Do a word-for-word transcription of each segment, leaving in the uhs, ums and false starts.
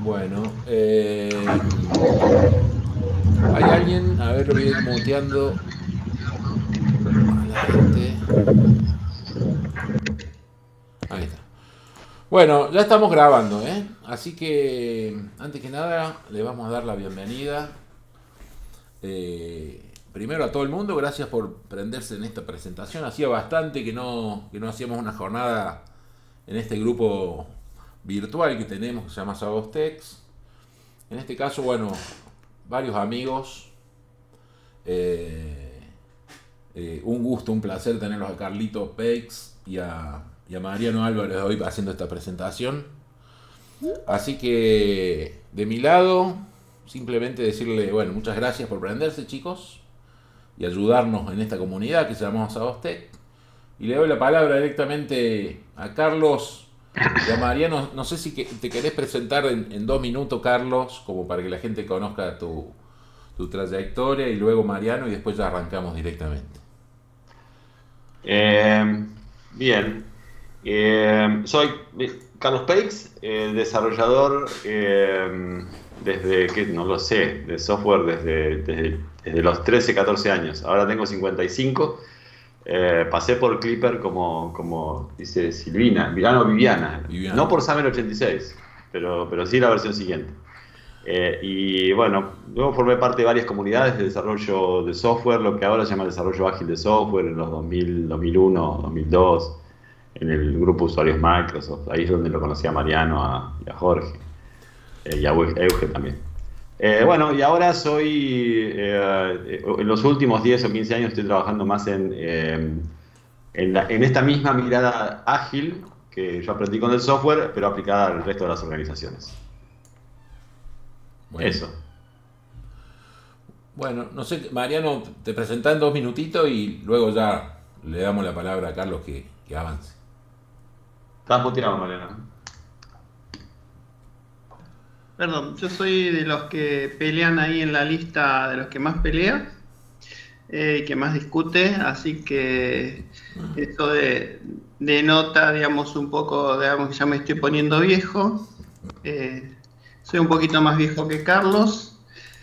Bueno, eh, hay alguien, a ver, lo voy a ir muteando a la gente. Ahí está. Bueno, ya estamos grabando, ¿eh? Así que, antes que nada, le vamos a dar la bienvenida. Eh, primero a todo el mundo, gracias por prenderse en esta presentación. Hacía bastante que no, que no hacíamos una jornada en este grupo virtual que tenemos, que se llama Sabostex. En este caso, bueno, varios amigos. Eh, eh, un gusto, un placer tenerlos a Carlito Peix y a, y a Mariano Álvarez hoy haciendo esta presentación. Así que, de mi lado, simplemente decirle, bueno, muchas gracias por prenderse, chicos, y ayudarnos en esta comunidad que se llama Sabostec. Y le doy la palabra directamente a Carlos y a Mariano. No sé si que, te querés presentar en, en dos minutos, Carlos, como para que la gente conozca tu, tu trayectoria, y luego Mariano, y después ya arrancamos directamente. Eh, bien, Eh, soy Carlos Peix, eh, desarrollador eh, desde, que no lo sé, de software desde, desde, desde los trece, catorce años. Ahora tengo cincuenta y cinco. Eh, pasé por Clipper como, como dice Silvina, Milano Viviana. Viviana. No por Summer ochenta y seis, pero, pero sí la versión siguiente. Eh, y bueno, luego formé parte de varias comunidades de desarrollo de software, lo que ahora se llama desarrollo ágil de software, en los dos mil, dos mil uno, dos mil dos, en el grupo de usuarios Microsoft. Ahí es donde lo conocí a Mariano a, y a Jorge, eh, y a Euge también. Eh, bueno, y ahora soy, eh, en los últimos diez o quince años estoy trabajando más en, eh, en, la, en esta misma mirada ágil que yo aprendí con el software, pero aplicada al resto de las organizaciones. Bueno. Eso. Bueno, no sé, Mariano, te presentás en dos minutitos y luego ya le damos la palabra a Carlos que, que avance. Estás muteado, Mariano. Perdón, yo soy de los que pelean ahí en la lista, de los que más pelea y eh, que más discute, así que esto de, denota, digamos, un poco, digamos, que ya me estoy poniendo viejo. Eh, soy un poquito más viejo que Carlos.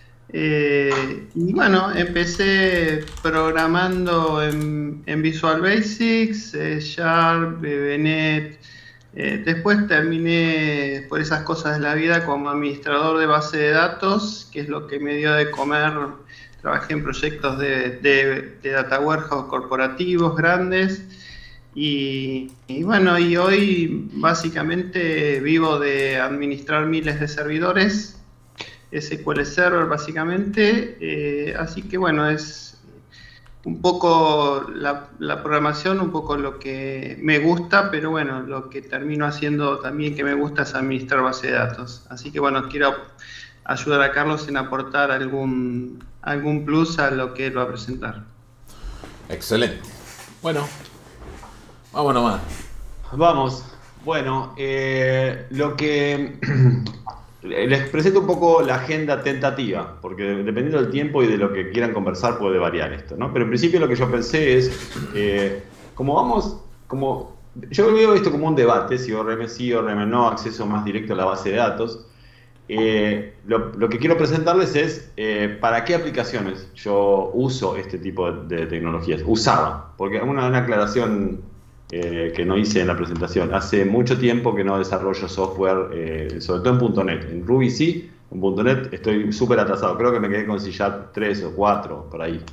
Eh, y bueno, empecé programando en, en Visual Basics, C Sharp, V B punto net. Eh, después terminé, por esas cosas de la vida, como administrador de base de datos, que es lo que me dio de comer. Trabajé en proyectos de, de, de data warehouse corporativos grandes. Y, y bueno, y hoy básicamente vivo de administrar miles de servidores, S Q L Server básicamente. Eh, así que bueno, es un poco la, la programación, un poco lo que me gusta, pero bueno, lo que termino haciendo también que me gusta es administrar base de datos. Así que bueno, quiero ayudar a Carlos en aportar algún, algún plus a lo que él va a presentar. Excelente. Bueno, vamos nomás. Vamos. Bueno, eh, lo que... Les presento un poco la agenda tentativa, porque dependiendo del tiempo y de lo que quieran conversar puede variar esto, ¿no? Pero en principio lo que yo pensé es, eh, como vamos, como yo veo esto como un debate, si O R M sí, O R M no, acceso más directo a la base de datos. Eh, lo, lo que quiero presentarles es eh, para qué aplicaciones yo uso este tipo de, de tecnologías. Usaba, porque una, una aclaración... Eh, que no hice en la presentación. Hace mucho tiempo que no desarrollo software, eh, sobre todo en punto net. En Ruby sí, en punto net estoy súper atrasado. Creo que me quedé con C Sharp tres o cuatro, por ahí.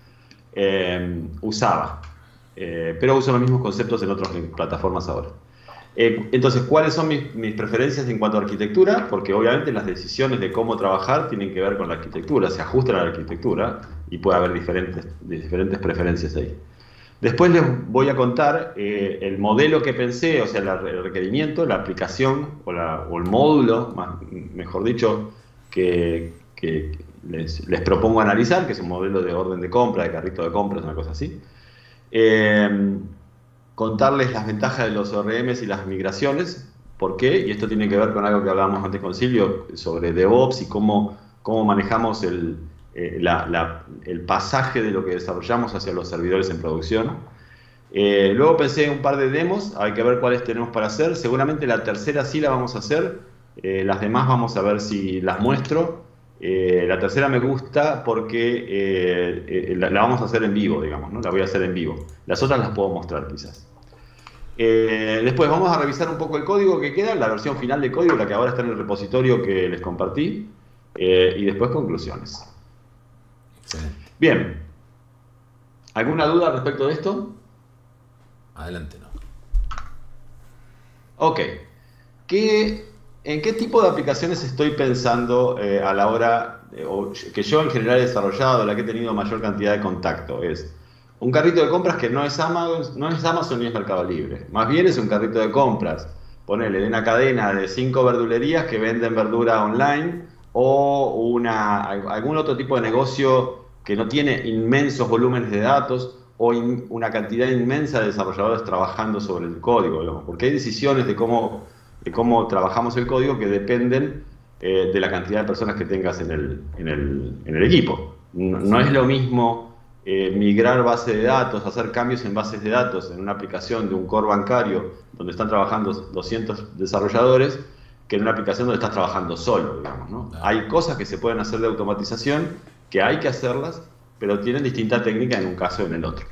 Eh, usaba. Eh, pero uso los mismos conceptos en otras plataformas ahora. Eh, entonces, ¿cuáles son mis, mis preferencias en cuanto a arquitectura? Porque obviamente las decisiones de cómo trabajar tienen que ver con la arquitectura. Se ajustan a la arquitectura y puede haber diferentes, diferentes preferencias ahí. Después les voy a contar eh, el modelo que pensé, o sea, la, el requerimiento, la aplicación o, la, o el módulo, más, mejor dicho, que, que les, les propongo analizar, que es un modelo de orden de compra, de carrito de compras, una cosa así. Eh, contarles las ventajas de los O R Ms y las migraciones, por qué, y esto tiene que ver con algo que hablábamos antes con Silvio, sobre DevOps y cómo, cómo manejamos el... Eh, la, la, el pasaje de lo que desarrollamos hacia los servidores en producción. Eh, luego pensé en un par de demos, hay que ver cuáles tenemos para hacer. Seguramente la tercera sí la vamos a hacer, Eh, las demás vamos a ver si las muestro. Eh, la tercera me gusta porque eh, eh, la, la vamos a hacer en vivo, digamos, ¿no? La voy a hacer en vivo. Las otras las puedo mostrar quizás. Eh, después vamos a revisar un poco el código que queda, la versión final del código, la que ahora está en el repositorio que les compartí, eh, y después conclusiones. Excelente. Bien. ¿Alguna duda respecto de esto? Adelante, ¿no? Ok. ¿Qué, ¿En qué tipo de aplicaciones estoy pensando eh, a la hora, de, o que yo en general he desarrollado, la que he tenido mayor cantidad de contacto? Es un carrito de compras que no es Amazon, no es Amazon ni es Mercado Libre. Más bien es un carrito de compras. Ponele de una cadena de cinco verdulerías que venden verdura online o una, algún otro tipo de negocio que no tiene inmensos volúmenes de datos o in, una cantidad inmensa de desarrolladores trabajando sobre el código, digamos, porque hay decisiones de cómo, de cómo trabajamos el código que dependen eh, de la cantidad de personas que tengas en el, en el, en el equipo. No, no es lo mismo eh, migrar base de datos, hacer cambios en bases de datos en una aplicación de un core bancario donde están trabajando doscientos desarrolladores que en una aplicación donde estás trabajando solo, digamos, ¿no? Claro. Hay cosas que se pueden hacer de automatización, que hay que hacerlas, pero tienen distinta técnica en un caso y en el otro.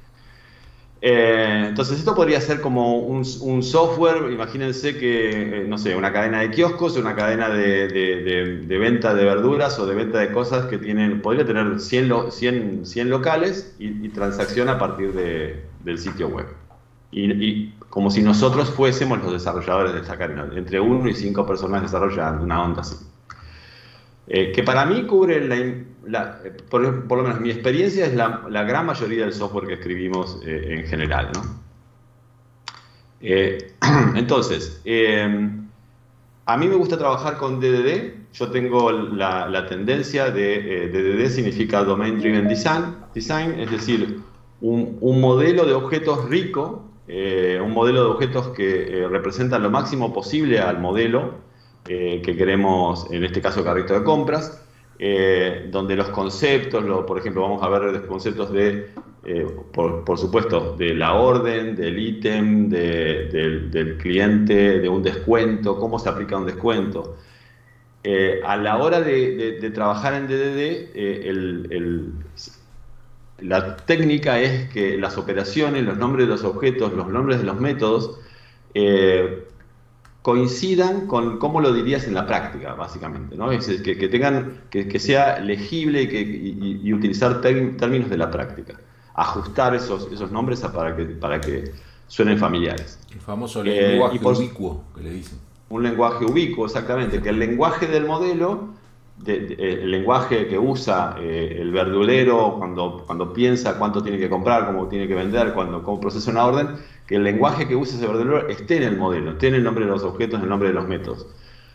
Eh, entonces esto podría ser como un, un software, imagínense que, eh, no sé, una cadena de kioscos, una cadena de, de, de, de venta de verduras o de venta de cosas que tienen, podría tener cien, lo, cien, cien locales y, y transacciona a partir de, del sitio web. Y, y como si nosotros fuésemos los desarrolladores de esta cadena, entre uno y cinco personas desarrollando, una onda así. Eh, que para mí cubre, la, la, por, por lo menos mi experiencia es la, la gran mayoría del software que escribimos eh, en general, ¿no? Eh, entonces, eh, a mí me gusta trabajar con D D D. Yo tengo la, la tendencia de eh, D D D significa Domain Driven Design, design es decir, un, un modelo de objetos rico, eh, un modelo de objetos que eh, representan lo máximo posible al modelo Eh, que queremos, en este caso carrito de compras, eh, donde los conceptos, lo, por ejemplo, vamos a ver los conceptos de, eh, por, por supuesto, de la orden, del ítem, de, de, del cliente, de un descuento, cómo se aplica un descuento. Eh, a la hora de, de, de trabajar en D D D, eh, el, el, la técnica es que las operaciones, los nombres de los objetos, los nombres de los métodos, eh, coincidan con cómo lo dirías en la práctica, básicamente, ¿no? Es que, que tengan, que, que sea legible y, que, y, y utilizar términos de la práctica. Ajustar esos, esos nombres para que, para que suenen familiares. El famoso Eh, lenguaje y por- ubicuo que le dicen. Un lenguaje ubicuo, exactamente, que el lenguaje del modelo, de, de, el lenguaje que usa eh, el verdulero cuando, cuando piensa cuánto tiene que comprar, cómo tiene que vender, cuando cómo procesa una orden, que el lenguaje que usa ese verdulero esté en el modelo, esté en el nombre de los objetos, en el nombre de los métodos.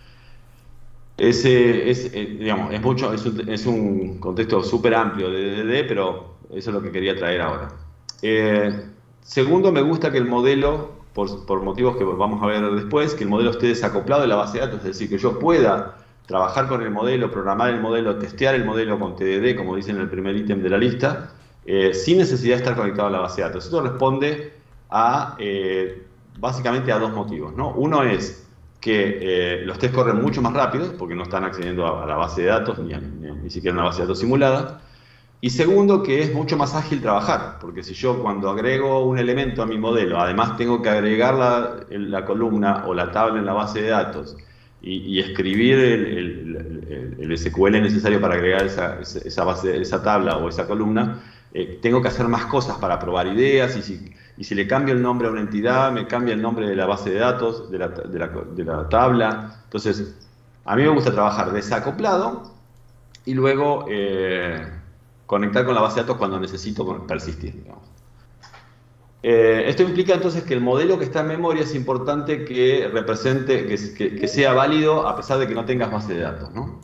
Ese es, eh, digamos, es, mucho, es, un, es un contexto súper amplio de D D D, pero eso es lo que quería traer ahora. Eh, segundo, me gusta que el modelo, por, por motivos que vamos a ver después, que el modelo esté desacoplado de la base de datos, es decir, que yo pueda trabajar con el modelo, programar el modelo, testear el modelo con T D D, como dice en el primer ítem de la lista, eh, sin necesidad de estar conectado a la base de datos. Esto responde a, eh, básicamente a dos motivos, ¿no? Uno es que eh, los tests corren mucho más rápido, porque no están accediendo a, a la base de datos, ni, a, ni, ni siquiera a una base de datos simulada. Y segundo, que es mucho más ágil trabajar, porque si yo cuando agrego un elemento a mi modelo, además tengo que agregar la, la columna o la tabla en la base de datos, y, y escribir el, el, el, el S Q L necesario para agregar esa, esa, base, esa tabla o esa columna, eh, tengo que hacer más cosas para probar ideas, y si, y si le cambio el nombre a una entidad, me cambia el nombre de la base de datos, de la, de la, de la tabla. Entonces, a mí me gusta trabajar desacoplado y luego eh, conectar con la base de datos cuando necesito persistir, digamos. Eh, esto implica entonces que el modelo que está en memoria es importante que represente, que, que, que sea válido a pesar de que no tengas base de datos, ¿no?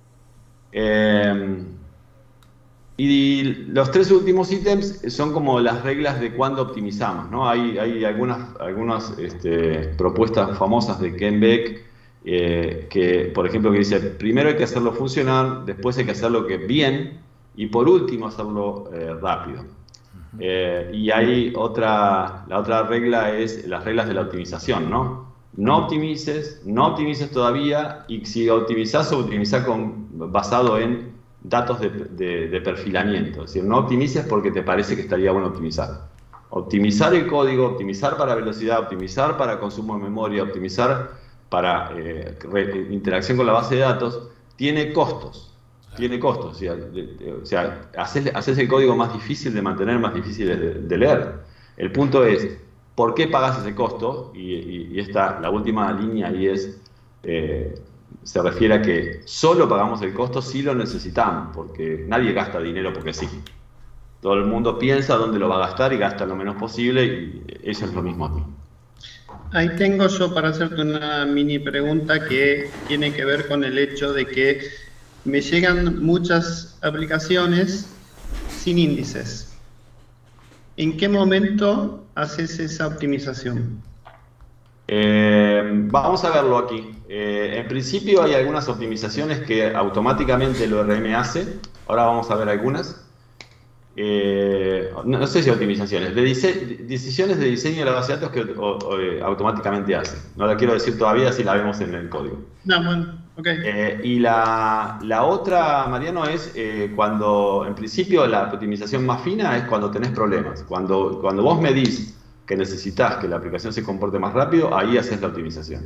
Eh, y los tres últimos ítems son como las reglas de cuándo optimizamos, ¿no? Hay, hay algunas, algunas este, propuestas famosas de Ken Beck, eh, que, por ejemplo, que dice, primero hay que hacerlo funcionar, después hay que hacerlo que bien, y por último hacerlo eh, rápido. Eh, y hay otra, la otra regla es las reglas de la optimización, ¿no? no optimices, no optimices todavía, y si optimizás, optimizar con, basado en datos de, de, de perfilamiento. Es decir, no optimices porque te parece que estaría bueno optimizar. Optimizar el código, optimizar para velocidad, optimizar para consumo de memoria, optimizar para eh, interacción con la base de datos, tiene costos. Tiene costos. O sea, de, o sea haces, haces el código más difícil de mantener, más difícil de, de leer. El punto es, ¿por qué pagas ese costo? Y, y, y esta, la última línea ahí es, eh, se refiere a que solo pagamos el costo si lo necesitamos, porque nadie gasta dinero porque sí. Todo el mundo piensa dónde lo va a gastar y gasta lo menos posible, y eso es lo mismo aquí. Ahí tengo yo para hacerte una mini pregunta que tiene que ver con el hecho de que me llegan muchas aplicaciones sin índices. ¿En qué momento haces esa optimización? Eh, vamos a verlo aquí. Eh, en principio hay algunas optimizaciones que automáticamente el O R M hace. Ahora vamos a ver algunas. Eh, no, no sé si optimizaciones, de decisiones de diseño de la base de datos que o, o, eh, automáticamente hace. No la quiero decir todavía, si la vemos en el código. No, bueno, ok. Eh, y la, la otra, Mariano, es eh, cuando, en principio, la optimización más fina es cuando tenés problemas. Cuando, cuando vos medís que necesitas que la aplicación se comporte más rápido, ahí haces la optimización.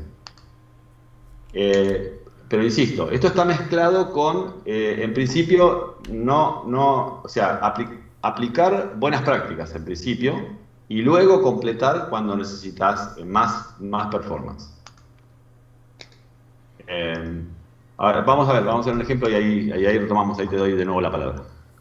Eh, Pero insisto, esto está mezclado con, eh, en principio, no, no, o sea, apli aplicar buenas prácticas en principio y luego completar cuando necesitas más, más performance. Eh, a ver, vamos a ver, vamos a ver un ejemplo y ahí, ahí, ahí retomamos, ahí te doy de nuevo la palabra.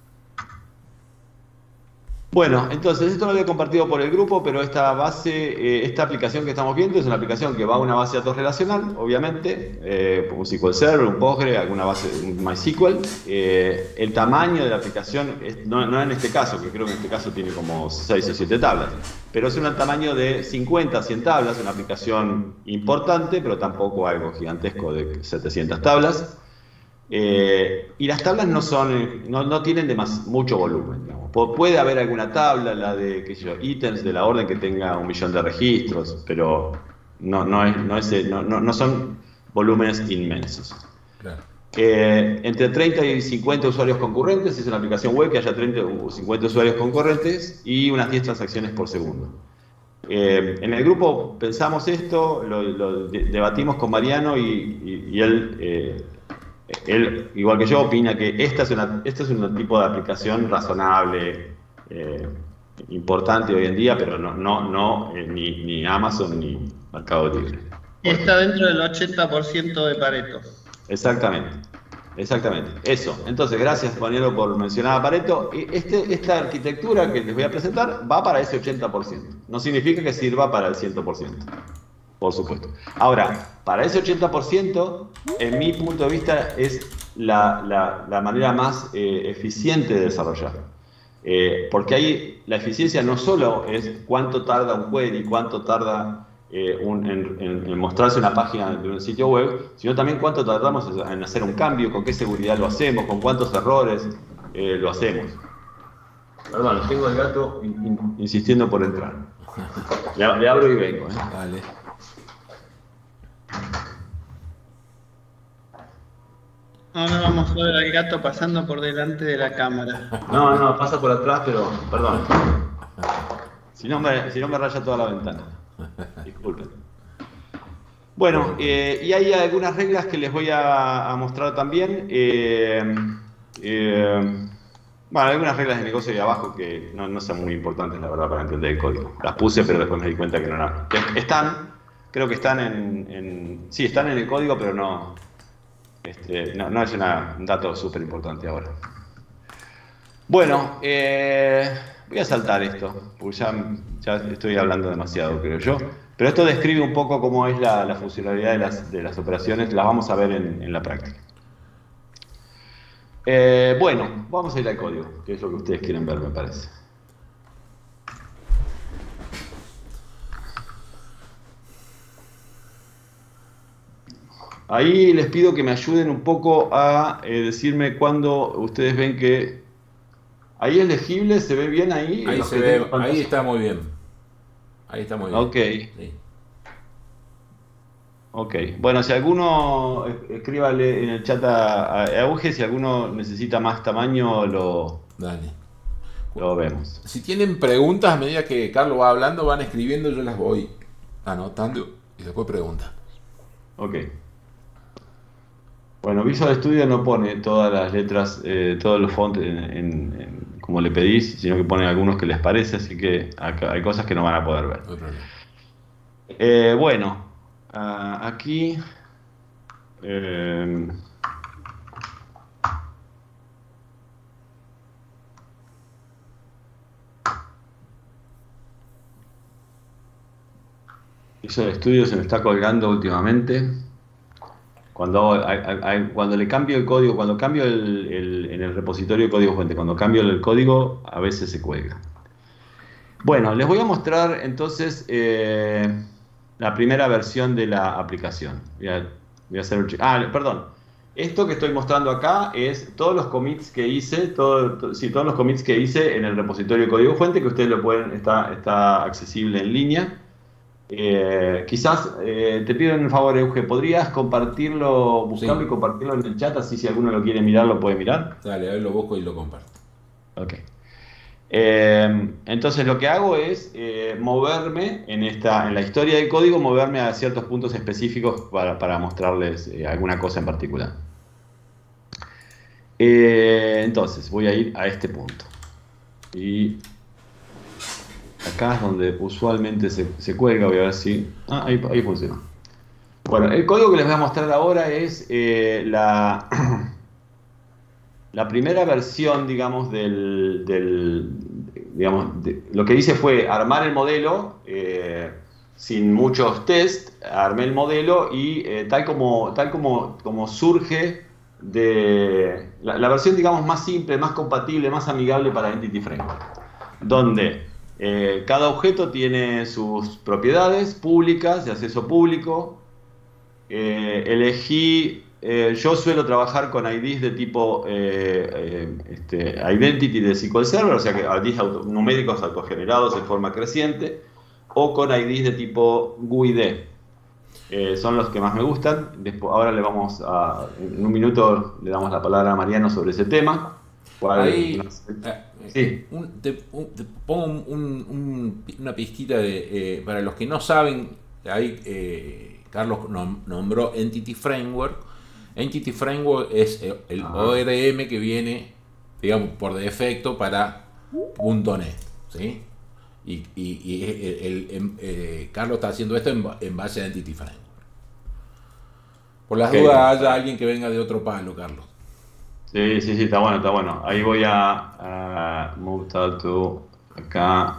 Bueno, entonces esto lo había compartido por el grupo, pero esta base, eh, esta aplicación que estamos viendo es una aplicación que va a una base de datos relacional, obviamente, eh, un S Q L Server, un Postgre, alguna base, un MySQL. Eh, el tamaño de la aplicación, es, no, no en este caso, que creo que en este caso tiene como seis o siete tablas, pero es un tamaño de cincuenta a cien tablas, una aplicación importante, pero tampoco algo gigantesco de setecientas tablas. Eh, y las tablas no son, no, no tienen de más, mucho volumen, digamos. Puede haber alguna tabla, la de, qué sé yo, ítems de la orden que tenga un millón de registros, pero no, no, es, no, es, no, no, no son volúmenes inmensos. Claro. Eh, entre treinta y cincuenta usuarios concurrentes, es una aplicación web que haya treinta o cincuenta usuarios concurrentes y unas diez transacciones por segundo. Eh, en el grupo pensamos esto, lo, lo debatimos con Mariano y, y, y él... Eh, Él, igual que yo, opina que esta es, una, este es un tipo de aplicación razonable, eh, importante hoy en día, pero no, no, no eh, ni, ni Amazon ni Mercado Libre. Está dentro del ochenta por ciento de Pareto. Exactamente, exactamente. Eso. Entonces, gracias, Juanero, por mencionar a Pareto. Este, esta arquitectura que les voy a presentar va para ese ochenta por ciento. No significa que sirva para el cien por ciento. Por supuesto. Ahora, para ese ochenta por ciento, en mi punto de vista, es la, la, la manera más eh, eficiente de desarrollar. Eh, porque ahí la eficiencia no solo es cuánto tarda un query, cuánto tarda eh, un, en, en, en mostrarse una página de un sitio web, sino también cuánto tardamos en hacer un cambio, con qué seguridad lo hacemos, con cuántos errores eh, lo hacemos. Perdón, tengo el gato in, in, insistiendo por entrar. Le, le abro y vengo. ¿eh? Vale. Ahora vamos a ver al gato pasando por delante de la cámara. No, no, pasa por atrás, pero perdón. Si no me, si no me raya toda la ventana. Disculpen. Bueno, eh, y hay algunas reglas que les voy a, a mostrar también. Eh, eh, bueno, algunas reglas de negocio de abajo que no, no son muy importantes, la verdad, para entender el código. Las puse, pero después me di cuenta que no eran. Que están, creo que están en, en... Sí, están en el código, pero no... Este, no, no es una, un dato súper importante ahora. Bueno, eh, voy a saltar esto, porque ya, ya estoy hablando demasiado, creo yo. Pero esto describe un poco cómo es la, la funcionalidad de las, de las operaciones, las vamos a ver en, en la práctica. Eh, bueno, vamos a ir al código, que es lo que ustedes quieren ver, me parece. Ahí les pido que me ayuden un poco a eh, decirme cuándo ustedes ven que... ¿Ahí es legible? ¿Se ve bien ahí? Ahí, se ve, ahí está muy bien. Ahí está muy bien. Ok. Sí. Ok. Bueno, si alguno, escríbale en el chat a, a Euge, si alguno necesita más tamaño, lo, Dale. lo vemos. Si tienen preguntas a medida que Carlos va hablando, van escribiendo, yo las voy anotando y después preguntan. Ok. Bueno, Visual Studio no pone todas las letras, eh, todos los fonts en, en- en- como le pedís, sino que pone algunos que les parece, así que acá hay cosas que no van a poder ver. No hay problema. Eh, bueno, ah, aquí... eh, Visual Studio se me está colgando últimamente. Cuando, hago- hay- hay- hay- cuando le cambio el código, cuando cambio el, el- en el repositorio de código fuente, cuando cambio el código, a veces se cuelga. Bueno, les voy a mostrar entonces eh, la primera versión de la aplicación. Voy a, voy a hacer un che- Ah, perdón. Esto que estoy mostrando acá es todos los commits que hice, todo, to- sí, todos los commits que hice en el repositorio de código fuente, que ustedes lo pueden, está, está accesible en línea. Eh, quizás eh, te pido un favor, Euge, ¿podrías compartirlo, buscarlo Sí. y compartirlo en el chat? Así si alguno lo quiere mirar, lo puede mirar. Dale, a ver, lo busco y lo comparto. Ok. Eh, entonces lo que hago es eh, moverme en, esta, en la historia del código, moverme a ciertos puntos específicos para, para mostrarles eh, alguna cosa en particular. Eh, entonces voy a ir a este punto. Y acá es donde usualmente se, se cuelga, voy a ver si... Ah, ahí, ahí funciona. Bueno, el código que les voy a mostrar ahora es eh, la, la primera versión, digamos, del... del digamos, de- lo que hice fue armar el modelo eh, sin muchos test, armé el modelo y eh, tal como, tal como, como surge de la, la versión, digamos, más simple, más compatible, más amigable para Entity Framework, donde eh, cada objeto tiene sus propiedades públicas, de acceso público. Eh, elegí, eh, yo suelo trabajar con I Ds de tipo eh, eh, este, Identity de S Q L Server, o sea que I Ds auto, numéricos autogenerados en forma creciente, o con I Ds de tipo G U I D. Eh, son los que más me gustan. Después, ahora le vamos a, en un minuto le damos la palabra a Mariano sobre ese tema. ¿Cuál, Ahí, no sé? eh, Sí. un- te, un- te pongo un- un- un- una pizquita de, eh, para los que no saben, ahí eh, Carlos nom- nombró Entity Framework. Entity Framework es el, el Ah. O R M que viene, digamos, por defecto para punto net, ¿sí? Y, y- y el- el- em- eh, Carlos está haciendo esto en, ba- en base a Entity Framework. Por las Ok. dudas, haya alguien que venga de otro palo, Carlos. Sí, sí, sí, está bueno, está bueno. Ahí voy a, a move to acá.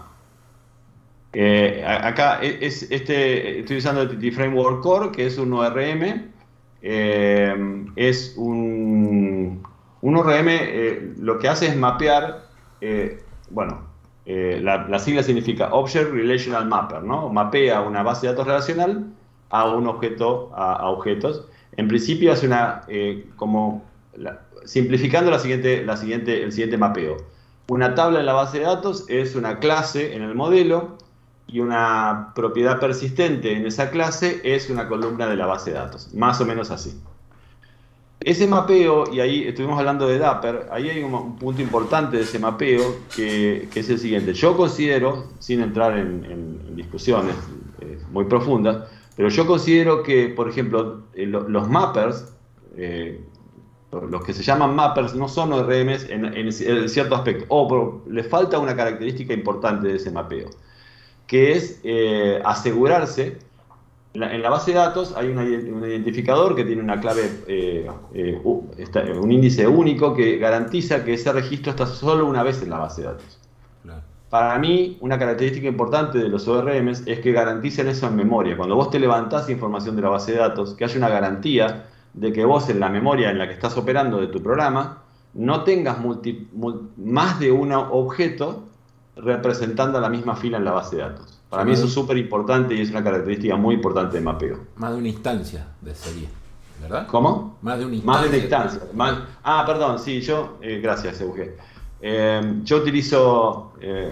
Eh, a- acá e- es este, estoy usando el Entity Framework Core, que es un O R M. Eh, es un, un O R M, eh, lo que hace es mapear, eh, bueno, eh, la, la sigla significa Object Relational Mapper, ¿no? Mapea una base de datos relacional a un objeto, a, a objetos. En principio hace una, eh, como, la- simplificando la siguiente, la siguiente, el siguiente mapeo. Una tabla en la base de datos es una clase en el modelo y una propiedad persistente en esa clase es una columna de la base de datos. Más o menos así. Ese mapeo, y ahí estuvimos hablando de Dapper, ahí hay un, un punto importante de ese mapeo que, que es el siguiente. Yo considero, sin entrar en, en- en discusiones eh, muy profundas, pero yo considero que, por ejemplo, eh, lo- los mappers, eh, los que se llaman mappers, no son O R Ms en, en cierto aspecto, o pero le falta una característica importante de ese mapeo, que es eh, asegurarse. En la, en la base de datos hay una- un identificador que tiene una clave, eh, eh, u- está- un índice único que garantiza que ese registro está solo una vez en la base de datos. Claro. Para mí, una característica importante de los O R Ms es que garanticen eso en memoria. Cuando vos te levantás información de la base de datos, que haya una garantía de que vos en la memoria en la que estás operando de tu programa no tengas multi- mul- más de un objeto representando la misma fila en la base de datos. Para Sí, mí eso más- es súper importante y es una característica muy importante de mapeo. Más de una instancia de serie, ¿verdad? ¿Cómo? Más de una Más instancia. de una instancia. Más- ah, perdón, sí, yo, eh, gracias, Euge. Eh, yo utilizo, eh,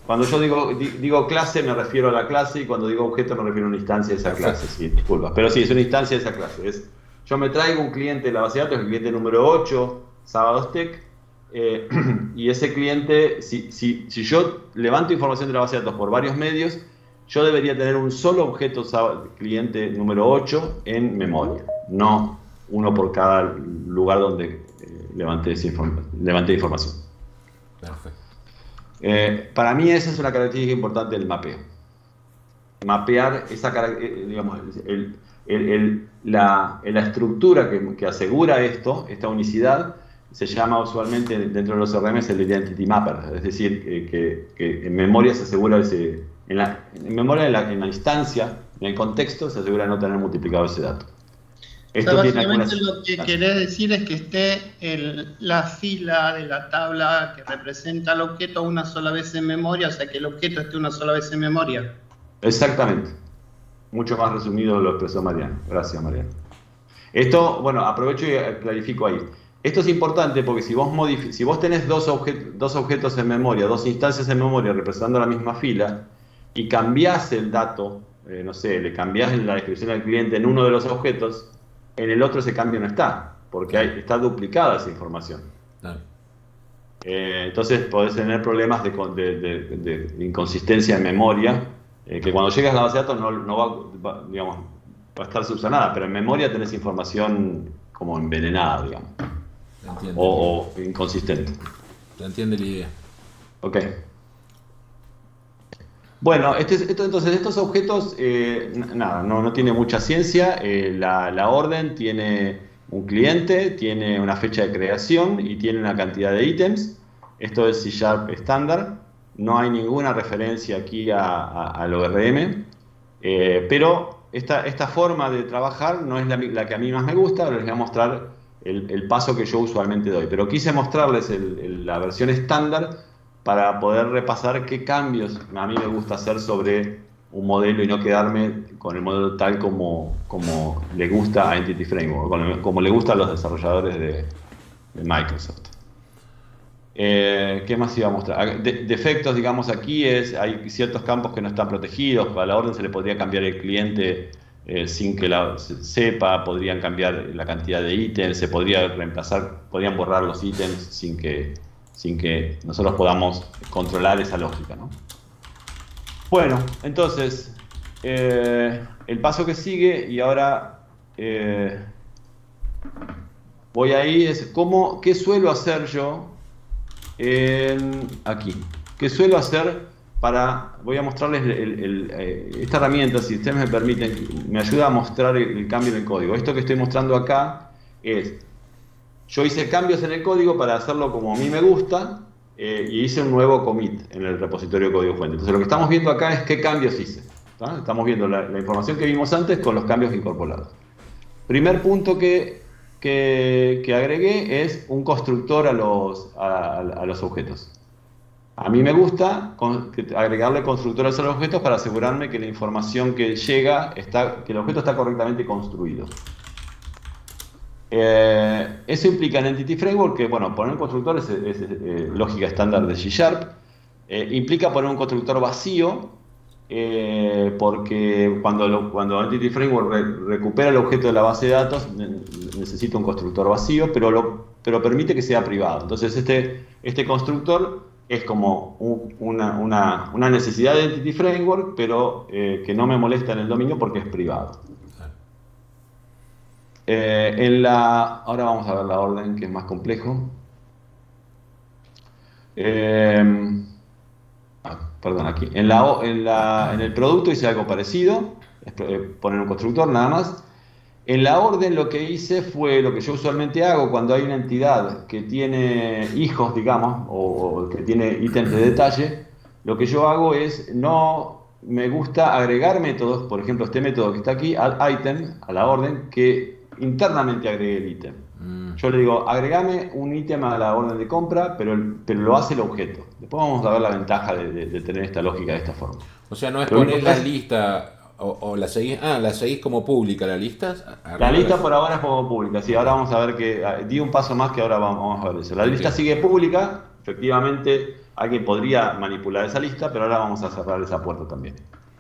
Cuando yo digo, digo clase me refiero a la clase y cuando digo objeto me refiero a una instancia de esa clase, sí, disculpa. Pero sí, es una instancia de esa clase. Es, yo me traigo un cliente de la base de datos, el cliente número ocho, Sabadostec, eh, y ese cliente, si, si, si yo levanto información de la base de datos por varios medios, yo debería tener un solo objeto cliente número ocho en memoria, no uno por cada lugar donde eh, levanté, esa inform levanté información. Perfecto. Eh, para mí esa es una característica importante del mapeo. Mapear esa, digamos, el, el, el, la, la estructura que, que asegura esto, esta unicidad, se llama usualmente dentro de los C R M el Identity Mapper, es decir, que, que, que en memoria se asegura ese, en, la, en memoria en la, en la instancia, en el contexto, se asegura no tener multiplicado ese dato. Esto o sea, básicamente algunas... lo que querés decir es que esté el, la fila de la tabla que representa el objeto una sola vez en memoria, o sea, que el objeto esté una sola vez en memoria. Exactamente. Mucho más resumido lo expresó Mariano. Gracias, Mariano. Esto, bueno, aprovecho y clarifico ahí. Esto es importante porque si vos, si vos tenés dos, objet dos objetos en memoria, dos instancias en memoria representando la misma fila, y cambiás el dato, eh, no sé, le cambiás la descripción del cliente en uno de los objetos, en el otro ese cambio no está, porque hay, está duplicada esa información. No. Eh, entonces podés tener problemas de, de, de, de inconsistencia en memoria, eh, que cuando llegas a la base de datos no, no va, va, digamos, va a estar subsanada, pero en memoria tenés información como envenenada, digamos. O, o inconsistente. Se entiende la idea. Ok. Bueno, este, esto, entonces estos objetos, eh, nada, no, no tiene mucha ciencia. Eh, la, la orden tiene un cliente, tiene una fecha de creación y tiene una cantidad de ítems. Esto es C Sharp estándar. No hay ninguna referencia aquí a, a, al O R M. Eh, pero esta, esta forma de trabajar no es la, la que a mí más me gusta. Les voy a mostrar el, el paso que yo usualmente doy. Pero quise mostrarles el, el, la versión estándar para poder repasar qué cambios a mí me gusta hacer sobre un modelo y no quedarme con el modelo tal como, como le gusta a Entity Framework, como, como le gusta a los desarrolladores de, de Microsoft. Eh, ¿Qué más iba a mostrar? De, defectos, digamos, aquí es, hay ciertos campos que no están protegidos. A la orden se le podría cambiar el cliente eh, sin que la se, sepa, podrían cambiar la cantidad de ítems, se podría reemplazar, podrían borrar los ítems sin que sin que nosotros podamos controlar esa lógica, ¿no? Bueno, entonces, eh, el paso que sigue, y ahora eh, voy ahí, es cómo, qué suelo hacer yo en, aquí. ¿Qué suelo hacer para, voy a mostrarles el, el, el, eh, esta herramienta, si ustedes me permiten, me ayuda a mostrar el, el cambio en el código. Esto que estoy mostrando acá es... Yo hice cambios en el código para hacerlo como a mí me gusta eh, y hice un nuevo commit en el repositorio de código fuente. Entonces lo que estamos viendo acá es qué cambios hice. ¿tá? Estamos viendo la, la información que vimos antes con los cambios incorporados. Primer punto que, que, que agregué es un constructor a los, a, a los objetos. A mí me gusta con, agregarle constructores a los objetos para asegurarme que la información que llega, está, que el objeto está correctamente construido. Eh, eso implica en Entity Framework que, bueno, poner un constructor es, es, es eh, lógica estándar de C Sharp. Eh, implica poner un constructor vacío, eh, porque cuando, lo, cuando Entity Framework re, recupera el objeto de la base de datos, ne, necesita un constructor vacío, pero, lo, pero permite que sea privado. Entonces, este, este constructor es como un, una, una, una necesidad de Entity Framework, pero eh, que no me molesta en el dominio porque es privado. Eh, en la, ahora vamos a ver la orden, que es más complejo. Eh, ah, perdón, aquí. En, la, en, la, en el producto hice algo parecido, es poner un constructor nada más. En la orden lo que hice fue lo que yo usualmente hago cuando hay una entidad que tiene hijos, digamos, o, o que tiene ítems de detalle. Lo que yo hago es, no me gusta agregar métodos, por ejemplo este método que está aquí, add item, a la orden, que internamente agregue el ítem. Mm. Yo le digo, agregame un ítem a la orden de compra, pero, pero lo hace el objeto. Después vamos a ver la ventaja de, de, de tener esta lógica de esta forma. O sea, no es pero poner la es... lista o, o la seguís, ah, la seguís como pública, la lista. La lista por ahora es como pública, sí, ahora vamos a ver que, di un paso más que ahora vamos a ver eso. La lista sigue pública, efectivamente alguien podría manipular esa lista, pero ahora vamos a cerrar esa puerta también.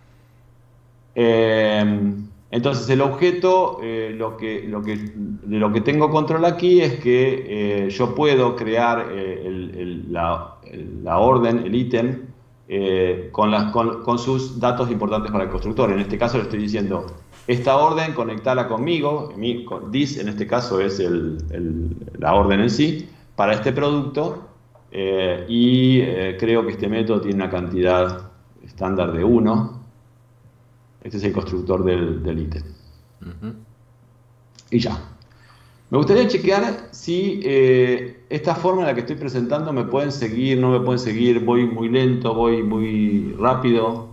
Eh, entonces el objeto, eh, lo que, lo que, de lo que tengo control aquí es que eh, yo puedo crear eh, el, el, la, el, la orden, el ítem, eh, con, las, con, con sus datos importantes para el constructor. En este caso le estoy diciendo, esta orden conectala conmigo, mi, con this en este caso es el, el, la orden en sí, para este producto, eh, y eh, creo que este método tiene una cantidad estándar de uno. Este es el constructor del, del ítem. Uh-huh. Y ya. Me gustaría chequear si eh, esta forma en la que estoy presentando me pueden seguir, no me pueden seguir, voy muy lento, voy muy rápido.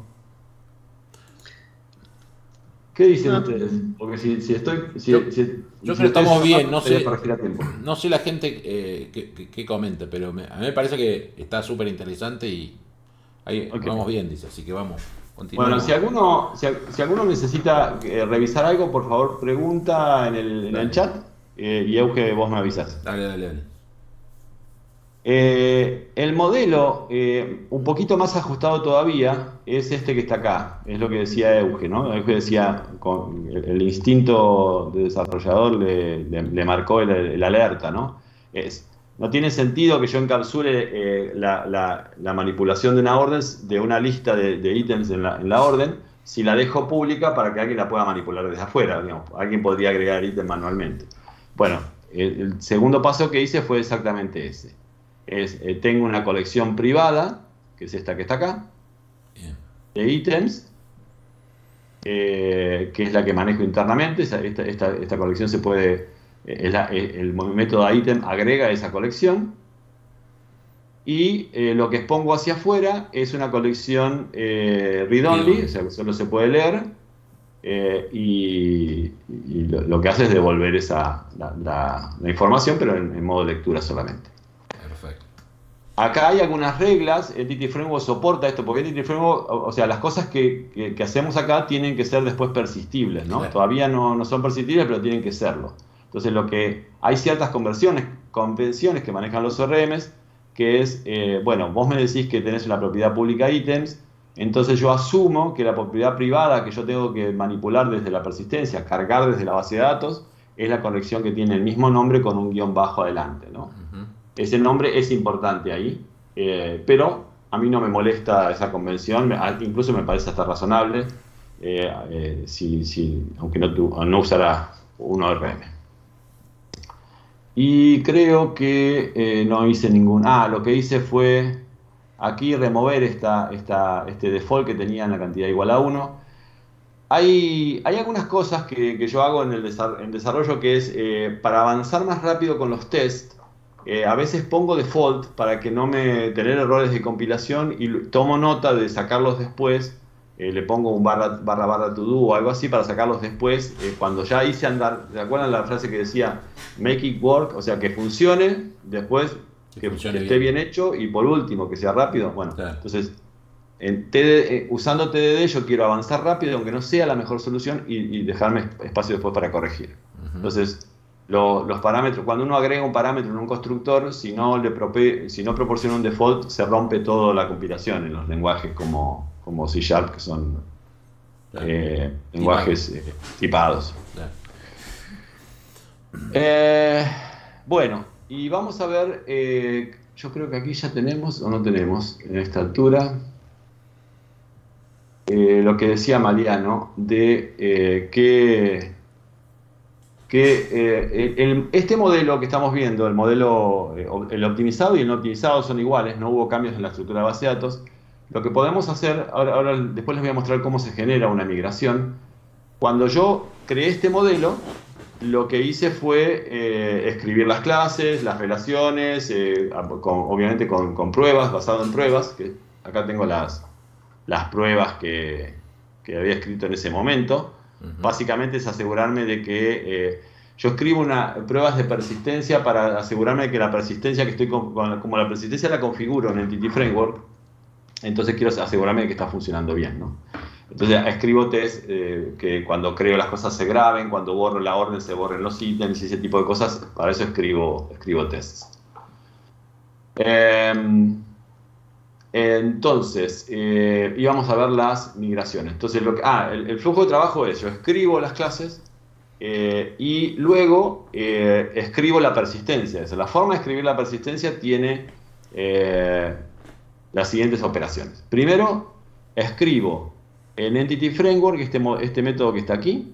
¿Qué dicen no. ustedes? Porque si, si estoy... Si, yo si, yo si creo que estamos bien, no sé, tiempo. no sé la gente eh, que, que, que comente, pero me, a mí me parece que está súper interesante y ahí okay. Vamos bien, dice, así que vamos. Bueno, si alguno, si, si alguno necesita eh, revisar algo, por favor pregunta en el, en el chat eh, y Euge, vos me avisás. Dale, dale, dale. Eh, el modelo, eh, un poquito más ajustado todavía, es este que está acá. Es lo que decía Euge, ¿no? Euge decía, con el, el instinto de desarrollador le, le, le marcó el, el alerta, ¿no? Es... No tiene sentido que yo encapsule eh, la, la, la manipulación de una orden, de una lista de, de ítems en la, en la orden, si la dejo pública para que alguien la pueda manipular desde afuera. Digamos. Alguien podría agregar ítems manualmente. Bueno, el, el segundo paso que hice fue exactamente ese. Es, eh, tengo una colección privada, que es esta que está acá, de ítems, eh, que es la que manejo internamente. Esta, esta, esta colección se puede... El, el método item agrega esa colección y eh, lo que expongo hacia afuera es una colección eh, read-only, o sea, solo se puede leer eh, y, y lo, lo que hace es devolver esa, la, la, la información, pero en, en modo lectura solamente. Perfecto. Acá hay algunas reglas, Entity Framework soporta esto, porque Entity Framework, o, o sea, las cosas que, que, que hacemos acá tienen que ser después persistibles, ¿no? Claro. Todavía no, no son persistibles, pero tienen que serlo. Entonces, lo que hay ciertas conversiones, convenciones que manejan los O R Ms, que es, eh, bueno, vos me decís que tenés una propiedad pública ítems, entonces yo asumo que la propiedad privada que yo tengo que manipular desde la persistencia, cargar desde la base de datos, es la colección que tiene el mismo nombre con un guión bajo adelante, ¿no? Uh-huh. Ese nombre es importante ahí, eh, pero a mí no me molesta esa convención, incluso me parece hasta razonable, eh, eh, si, si, aunque no, tu, no usara un O R M. Y creo que eh, no hice ningún... Ah, lo que hice fue aquí remover esta, esta, este default que tenía en la cantidad igual a uno. Hay, hay algunas cosas que, que yo hago en el desarrollo, en desarrollo que es, eh, para avanzar más rápido con los tests, eh, a veces pongo default para que no me tener errores de compilación y tomo nota de sacarlos después. Eh, le pongo un barra barra barra to do o algo así para sacarlos después, eh, cuando ya hice andar. ¿Se acuerdan la frase que decía make it work? O sea, que funcione, después que, que, que esté bien. bien hecho y por último que sea rápido. Bueno, claro. Entonces en T D D, eh, usando T D D yo quiero avanzar rápido aunque no sea la mejor solución y, y dejarme espacio después para corregir. Uh-huh. Entonces lo, los parámetros, cuando uno agrega un parámetro en un constructor, si no, le prope, si no proporciona un default, se rompe toda la compilación en los lenguajes como como C Sharp, que son claro. eh, lenguajes eh, tipados. Claro. Eh, bueno, y vamos a ver, eh, yo creo que aquí ya tenemos, o no tenemos, en esta altura, eh, lo que decía Mariano, de eh, que, que eh, el, este modelo que estamos viendo, el modelo, eh, el optimizado y el no optimizado son iguales, no hubo cambios en la estructura de base de datos. Lo que podemos hacer, ahora, ahora después les voy a mostrar cómo se genera una migración. Cuando yo creé este modelo, lo que hice fue eh, escribir las clases, las relaciones, eh, con, obviamente con, con pruebas, basado en pruebas, que acá tengo las, las pruebas que, que había escrito en ese momento. Uh-huh. Básicamente es asegurarme de que eh, yo escribo una, pruebas de persistencia para asegurarme de que la persistencia que estoy, con, como la persistencia la configuro en Entity Framework, entonces quiero asegurarme de que está funcionando bien, ¿no? Entonces escribo test eh, que cuando creo las cosas se graben, cuando borro la orden se borren los ítems y ese tipo de cosas. Para eso escribo, escribo tests. Eh, entonces, eh, íbamos a ver las migraciones. Entonces, lo que, ah, el, el flujo de trabajo es, yo escribo las clases eh, y luego eh, escribo la persistencia. O sea, la forma de escribir la persistencia tiene eh, las siguientes operaciones. Primero, escribo en Entity Framework, este, este método que está aquí,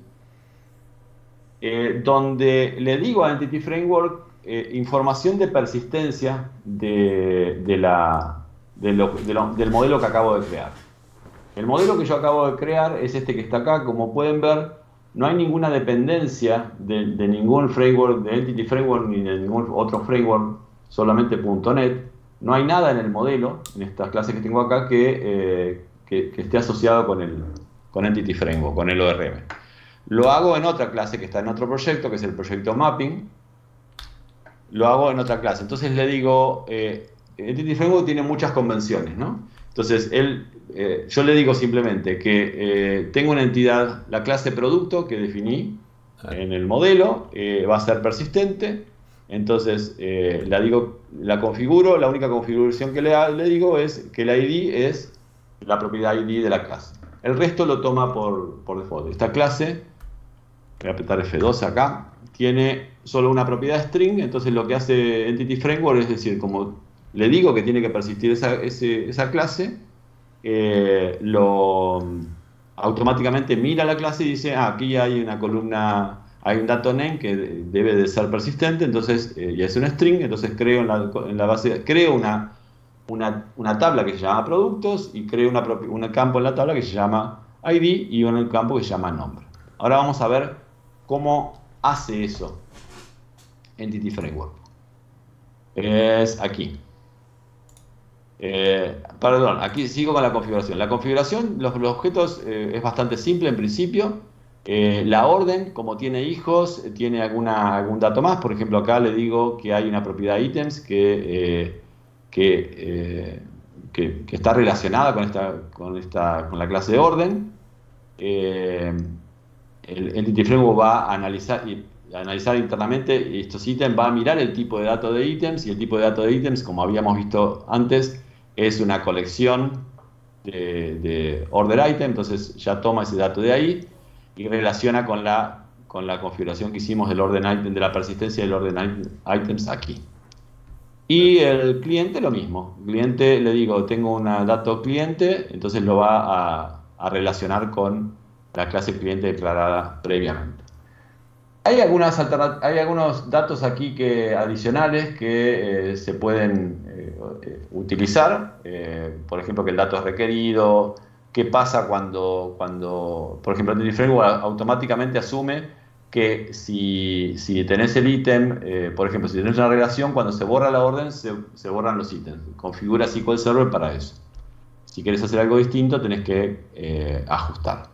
eh, donde le digo a Entity Framework eh, información de persistencia de, de la, de lo, de lo, del modelo que acabo de crear. El modelo que yo acabo de crear es este que está acá. Como pueden ver, no hay ninguna dependencia de, de ningún framework, de Entity Framework, ni de ningún otro framework, solamente punto net. No hay nada en el modelo, en estas clases que tengo acá, que, eh, que, que esté asociado con, el, con Entity Framework, con el O R M. Lo hago en otra clase que está en otro proyecto, que es el proyecto Mapping. Lo hago en otra clase. Entonces le digo, eh, Entity Framework tiene muchas convenciones, ¿no? Entonces él, eh, yo le digo simplemente que eh, tengo una entidad, la clase producto que definí en el modelo, eh, va a ser persistente. Entonces eh, la, digo, la configuro, la única configuración que le, le digo es que la I D es la propiedad I D de la clase. El resto lo toma por, por default. Esta clase, voy a apretar F dos acá, tiene solo una propiedad string. Entonces lo que hace Entity Framework es decir, como le digo que tiene que persistir esa, ese, esa clase, eh, lo, automáticamente mira la clase y dice, ah, aquí hay una columna, hay un dato name que debe de ser persistente, entonces, eh, y es un string, entonces creo en la, en la base, creo una, una, una tabla que se llama productos y creo una, un campo en la tabla que se llama I D y un campo que se llama nombre. Ahora vamos a ver cómo hace eso Entity Framework. Es aquí. Eh, perdón, aquí sigo con la configuración. La configuración, los, los objetos eh, es bastante simple en principio. Eh, la orden, como tiene hijos, tiene alguna, algún dato más. Por ejemplo, acá le digo que hay una propiedad items que, eh, que, eh, que, que está relacionada con, esta, con, esta, con la clase de orden. Eh, el Entity Framework va a analizar, y, a analizar internamente estos ítems, va a mirar el tipo de dato de ítems, y el tipo de dato de ítems, como habíamos visto antes, es una colección de, de order item. Entonces ya toma ese dato de ahí y relaciona con la, con la configuración que hicimos del orden item, de la persistencia del orden items aquí. Y el cliente lo mismo. El cliente, le digo, tengo un dato cliente, entonces lo va a, a relacionar con la clase cliente declarada previamente. Hay, algunas hay algunos datos aquí que, adicionales que eh, se pueden eh, utilizar. Eh, por ejemplo, que el dato es requerido. ¿Qué pasa cuando, cuando por ejemplo, Entity Framework automáticamente asume que si, si tenés el ítem, eh, por ejemplo, si tenés una relación, cuando se borra la orden, se, se borran los ítems. Configura S Q L Server para eso. Si querés hacer algo distinto, tenés que eh, ajustar.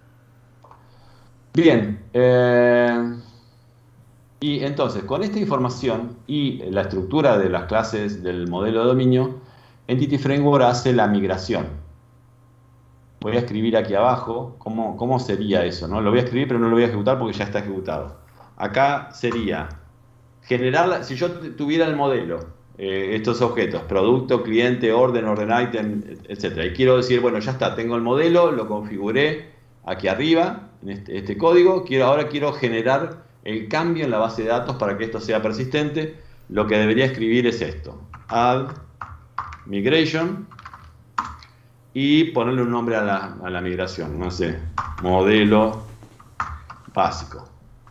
Bien, eh, y entonces con esta información y la estructura de las clases del modelo de dominio, Entity Framework hace la migración. Voy a escribir aquí abajo cómo, cómo sería eso, ¿no? Lo voy a escribir, pero no lo voy a ejecutar porque ya está ejecutado. Acá sería generar, si yo tuviera el modelo, eh, estos objetos, producto, cliente, orden, orden item, etcétera, y quiero decir, bueno, ya está, tengo el modelo, lo configuré aquí arriba, en este, este código, quiero, ahora quiero generar el cambio en la base de datos para que esto sea persistente. Lo que debería escribir es esto, add migration, y ponerle un nombre a la, a la migración, no sé, modelo básico.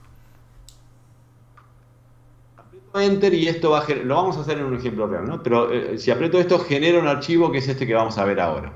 Aprieto Enter y esto va a, lo vamos a hacer en un ejemplo real, ¿no? Pero eh, si aprieto esto, genera un archivo que es este que vamos a ver ahora.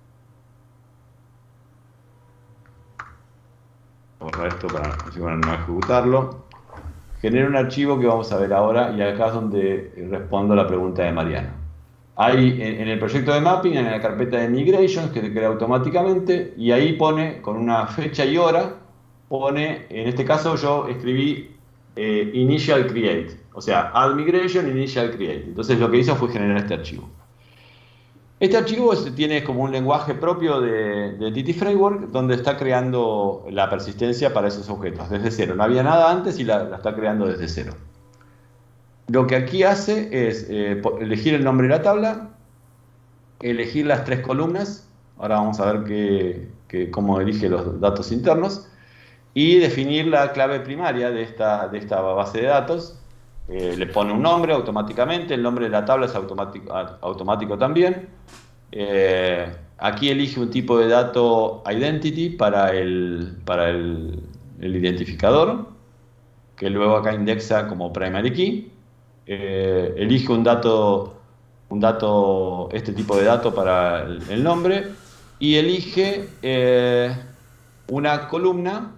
Borrar esto para, para no ejecutarlo. Genera un archivo que vamos a ver ahora, y acá es donde respondo a la pregunta de Mariano. Hay en, en el proyecto de mapping, en la carpeta de migrations, que se crea automáticamente, y ahí pone, con una fecha y hora, pone, en este caso yo escribí eh, initial create, o sea, add migration, initial create. Entonces lo que hizo fue generar este archivo. Este archivo tiene como un lenguaje propio de, de Entity Framework, donde está creando la persistencia para esos objetos, desde cero. No había nada antes y la, la está creando desde cero. lo que aquí hace es eh, elegir el nombre de la tabla, elegir las tres columnas, ahora vamos a ver que, que, cómo elige los datos internos, y definir la clave primaria de esta, de esta base de datos. Eh, le pone un nombre automáticamente, el nombre de la tabla es automático, automático también. Eh, aquí elige un tipo de dato identity para el, para el, el identificador, que luego acá indexa como primary key. Eh, elige un dato, un dato, este tipo de dato para el, el nombre, y elige eh, una columna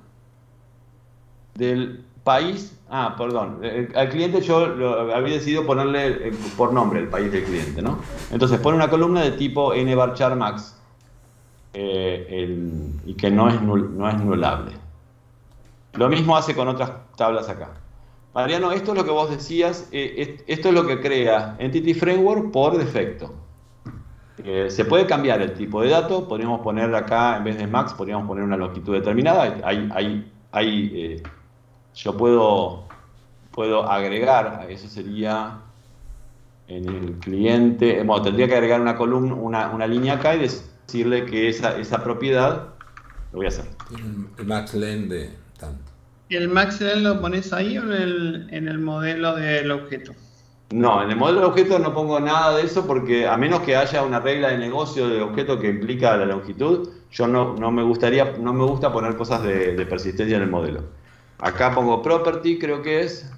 del país. Ah, perdón, el, al cliente yo lo, había decidido ponerle el, por nombre el país del cliente, ¿no? Entonces pone una columna de tipo nvarchar max eh, el, y que no es, nul, no es nulable. Lo mismo hace con otras tablas acá. Mariano, esto es lo que vos decías, eh, esto es lo que crea Entity Framework por defecto. Eh, se puede cambiar el tipo de dato, podríamos poner acá, en vez de max, podríamos poner una longitud determinada. Hay, hay, hay, eh, yo puedo, puedo agregar, eso sería en el cliente, bueno, tendría que agregar una columna, una, una línea acá y decirle que esa, esa propiedad, lo voy a hacer. El max len de tanto. ¿Y el max len lo pones ahí o en el, en el modelo del objeto? No, en el modelo de objeto no pongo nada de eso porque a menos que haya una regla de negocio de objeto que implica la longitud, yo no, no me gustaría, no me gusta poner cosas de, de persistencia en el modelo. Acá pongo property, creo que es.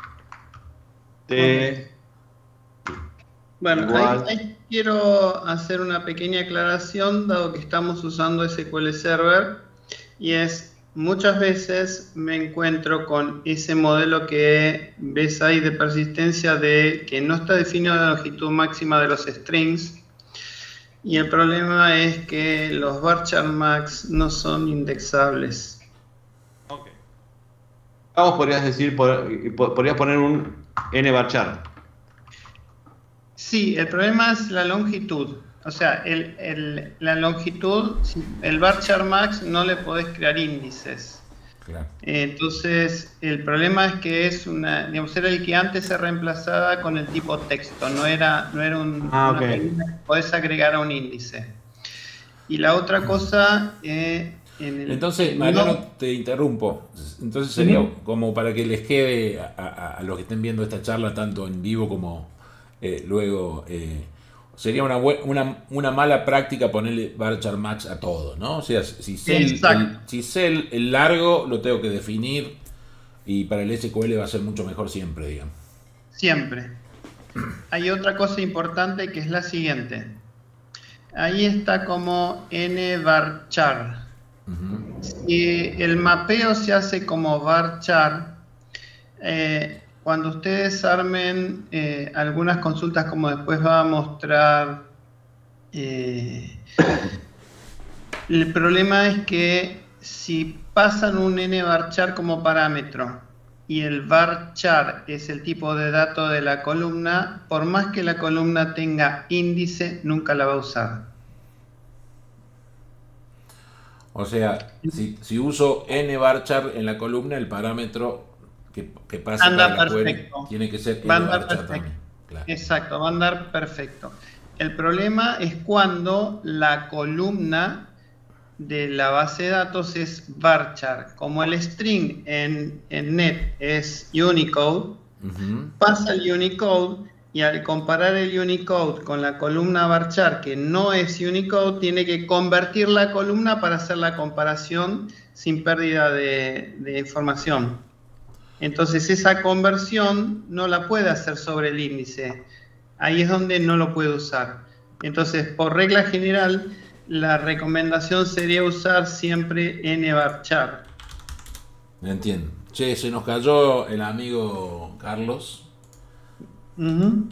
T. Bueno, ahí, ahí quiero hacer una pequeña aclaración, dado que estamos usando S Q L Server, y es, muchas veces me encuentro con ese modelo que ves ahí de persistencia de que no está definida la longitud máxima de los strings, y el problema es que los varchar max no son indexables. Ok. Vamos, podrías decir, podrías poner un nvarchar. Sí, el problema es la longitud. O sea, el, el, la longitud, el varchar max no le podés crear índices. Claro. Entonces, el problema es que es una, digamos, era el que antes se reemplazaba con el tipo texto, no era, no era un, ah, una okay. columna que podés agregar a un índice. Y la otra cosa, eh, en el, entonces, Mariano, no, te interrumpo. Entonces sería uh-huh. como para que les quede a, a, a los que estén viendo esta charla, tanto en vivo como eh, luego. Eh, Sería una, una, una mala práctica ponerle varchar max a todo, ¿no? O sea, si sé, el, el, si sé el, el largo, lo tengo que definir y para el S Q L va a ser mucho mejor siempre, digamos. Siempre. Hay otra cosa importante que es la siguiente. Ahí está como nvarchar. Uh-huh. Si el mapeo se hace como varchar, eh, cuando ustedes armen eh, algunas consultas, como después va a mostrar, eh, el problema es que si pasan un nvarchar como parámetro y el varchar es el tipo de dato de la columna, por más que la columna tenga índice, nunca la va a usar. O sea, si, si uso nvarchar en la columna, el parámetro que, que pasa anda para la perfecto. Query tiene que ser va a andar perfecto. Claro. Exacto, va a andar perfecto. El problema es cuando la columna de la base de datos es varchar. Como el string en, en net es Unicode, uh-huh. pasa el Unicode y al comparar el Unicode con la columna varchar, que no es Unicode, tiene que convertir la columna para hacer la comparación sin pérdida de, de información. Entonces esa conversión no la puede hacer sobre el índice. Ahí es donde no lo puede usar. Entonces, por regla general, la recomendación sería usar siempre nvarchar. Entiendo. Che, se nos cayó el amigo Carlos. Uh-huh.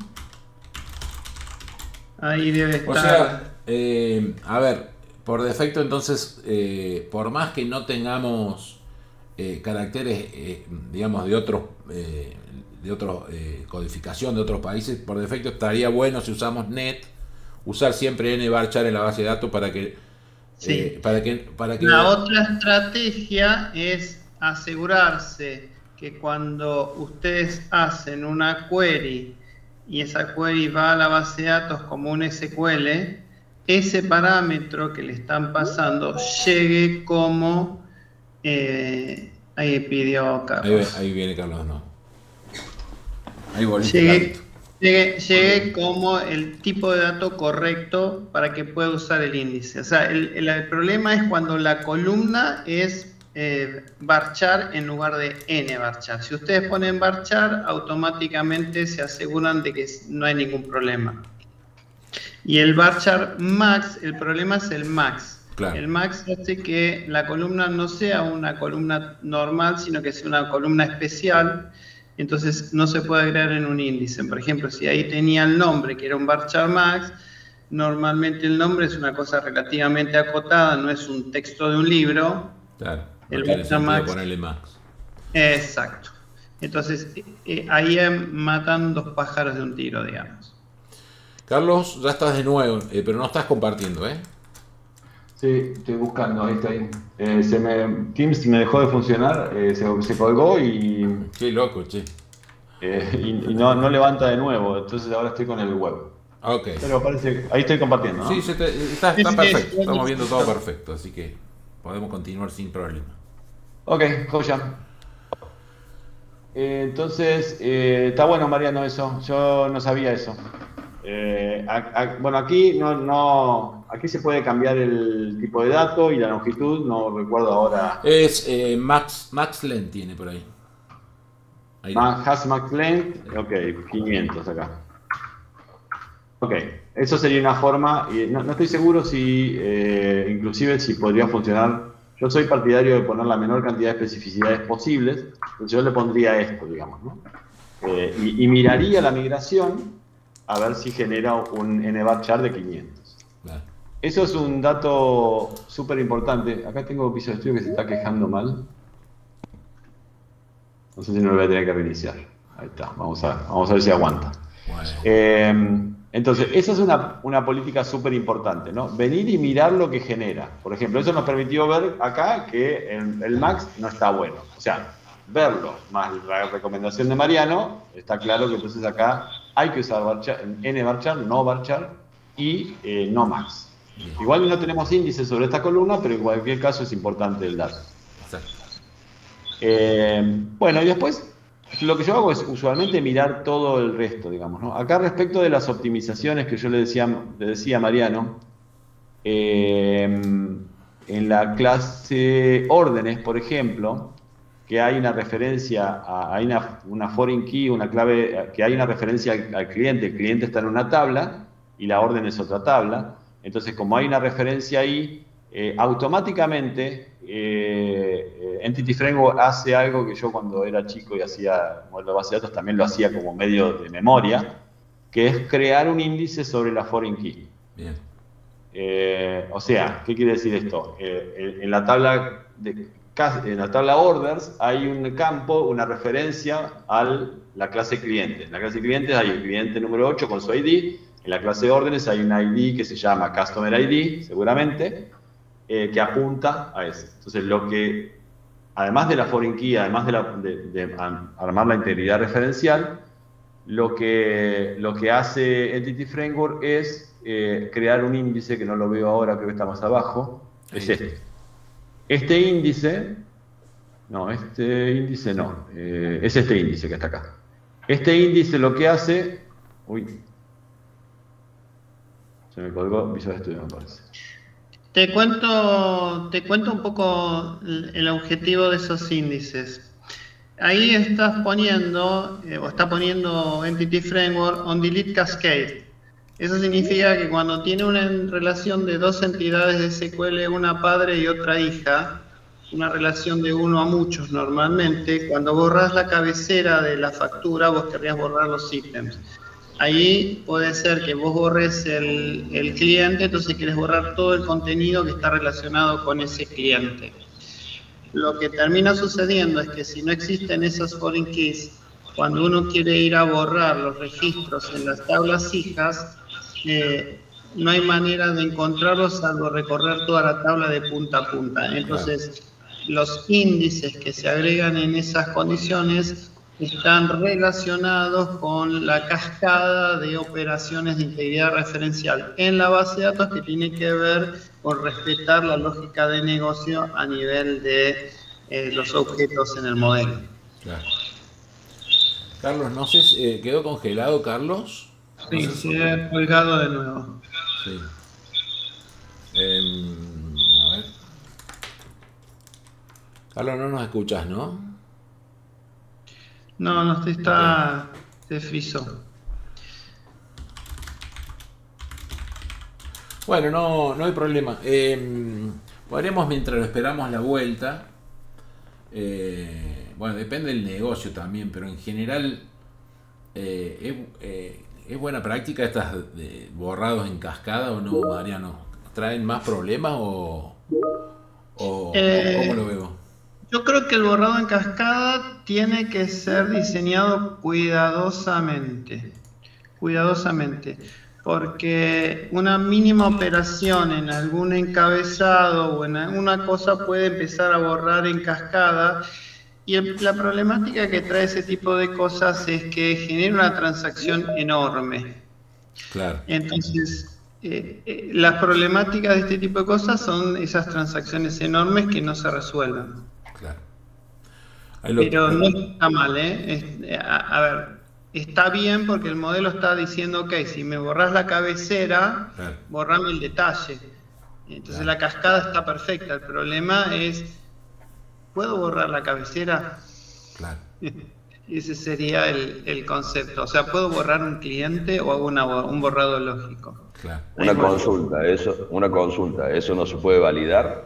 Ahí debe estar. O sea, eh, a ver, por defecto entonces, eh, por más que no tengamos eh, caracteres, eh, digamos, de otros, eh, de otros eh, codificación de otros países, por defecto estaría bueno si usamos net, usar siempre nvarchar en la base de datos para que, sí. eh, para que, para que la otra estrategia es asegurarse que cuando ustedes hacen una query y esa query va a la base de datos como un S Q L, ese parámetro que le están pasando llegue como... Eh, ahí pidió Carlos. Ahí, ahí viene Carlos, no. Ahí volviste, llegue, llegue, llegue como el tipo de dato correcto para que pueda usar el índice. O sea, el, el, el problema es cuando la columna es eh, varchar en lugar de n varchar. Si ustedes ponen varchar, automáticamente se aseguran de que no hay ningún problema. Y el varchar max, el problema es el max. Claro. El max hace que la columna no sea una columna normal, sino que sea una columna especial. Entonces no se puede agregar en un índice. Por ejemplo, si ahí tenía el nombre, que era un varchar max, normalmente el nombre es una cosa relativamente acotada, no es un texto de un libro. Claro, no el tiene sentido max, ponerle max. Exacto. Entonces, eh, ahí matan dos pájaros de un tiro, digamos. Carlos, ya estás de nuevo, eh, pero no estás compartiendo, ¿eh? Sí, estoy buscando, ahí estoy. Eh, se me, Teams me dejó de funcionar, eh, se, se colgó y... Qué loco, che. Eh, y y no, no levanta de nuevo, entonces ahora estoy con el web. Ok. Pero parece que ahí estoy compartiendo, ¿no? Sí, se te, está, está perfecto, estamos viendo todo perfecto, así que podemos continuar sin problema. Ok, joya. Eh, entonces, eh, está bueno, Mariano, eso. Yo no sabía eso. Eh, a, a, bueno, aquí no, no, aquí se puede cambiar el tipo de dato y la longitud, no recuerdo ahora. Es eh, Max, Max Length tiene por ahí. ahí Max, has Max Length, ok, quinientos acá. Ok, eso sería una forma, y no, no estoy seguro si, eh, inclusive si podría funcionar. Yo soy partidario de poner la menor cantidad de especificidades posibles, entonces yo le pondría esto, digamos, ¿no? Eh, y, y miraría la migración a ver si genera un nvarchar de quinientos. Claro. Eso es un dato súper importante. Acá tengo Visual Studio que se está quejando mal. No sé si no lo voy a tener que reiniciar. Ahí está, vamos a, vamos a ver si aguanta. Bueno. Eh, entonces, esa es una, una política súper importante, ¿no? Venir y mirar lo que genera. Por ejemplo, eso nos permitió ver acá que el, el max no está bueno. O sea, verlo, más la recomendación de Mariano, está claro que entonces acá hay que usar varchar, nvarchar, no varchar y eh, no max. Igual no tenemos índices sobre esta columna, pero en cualquier caso es importante el dato. Eh, bueno, y después lo que yo hago es usualmente mirar todo el resto, digamos, ¿no? Acá respecto de las optimizaciones que yo le decía, le decía a Mariano, eh, en la clase órdenes, por ejemplo, que hay una referencia, a, hay una, una foreign key, una clave, que hay una referencia al, al cliente, el cliente está en una tabla y la orden es otra tabla, entonces como hay una referencia ahí, eh, automáticamente eh, Entity Framework hace algo que yo cuando era chico y hacía modelo de base de datos también lo hacía como medio de memoria, que es crear un índice sobre la foreign key. Bien. Eh, o sea, ¿qué quiere decir esto? Eh, en la tabla de En la tabla orders hay un campo, una referencia a la clase cliente. En la clase clientes hay el cliente número ocho con su I D. En la clase órdenes hay un I D que se llama Customer I D, seguramente, eh, que apunta a ese. Entonces, lo que, además de la foreign key, además de, la, de, de armar la integridad referencial, lo que, lo que hace Entity Framework es eh, crear un índice, que no lo veo ahora, creo que está más abajo, es este. Este índice, no, este índice no, eh, es este índice que está acá. Este índice lo que hace, uy, se me colgó Visual Studio, me parece. Te cuento, te cuento un poco el objetivo de esos índices. Ahí estás poniendo, eh, o está poniendo Entity Framework on delete cascade. Eso significa que cuando tiene una relación de dos entidades de S Q L, una padre y otra hija, una relación de uno a muchos normalmente, cuando borras la cabecera de la factura, vos querrías borrar los ítems. Ahí puede ser que vos borres el, el cliente, entonces querés borrar todo el contenido que está relacionado con ese cliente. Lo que termina sucediendo es que si no existen esas foreign keys, cuando uno quiere ir a borrar los registros en las tablas hijas, Eh, no hay manera de encontrarlos salvo recorrer toda la tabla de punta a punta. Entonces, los índices que se agregan en esas condiciones están relacionados con la cascada de operaciones de integridad referencial en la base de datos que tiene que ver con respetar la lógica de negocio a nivel de eh, los objetos en el modelo. Claro. Carlos, no sé, eh, ¿quedó congelado, Carlos? No Sí, sé si- se ha colgado de nuevo. Sí. Em, a ver. Carlos, no nos escuchas, ¿no? No, no se está, se frizó. Bueno, no, no hay problema. Eh, podríamos, mientras lo esperamos la vuelta, eh, bueno, depende del negocio también, pero en general eh, es, eh, es buena práctica estas de borrados en cascada o no, Mariano. ¿Traen más problemas o, o Eh, cómo lo veo? Yo creo que el borrado en cascada tiene que ser diseñado cuidadosamente, cuidadosamente, porque una mínima operación en algún encabezado o en alguna cosa puede empezar a borrar en cascada, y el- la problemática que trae ese tipo de cosas es que genera una transacción enorme. Claro, Entonces, eh, eh, las problemáticas de este tipo de cosas son esas transacciones enormes que no se resuelven. claro. Ahí lo- Pero no está mal, ¿eh? Es- a, a ver, está bien porque el modelo está diciendo, ok, si me borras la cabecera, Claro. borrame el detalle. Entonces Claro. la cascada está perfecta. El problema es, ¿puedo borrar la cabecera? Claro. Ese sería el, el concepto. O sea, ¿puedo borrar un cliente o hago una, un borrado lógico? Claro. Una Ahí va. consulta, eso, una consulta, ¿eso no se puede validar?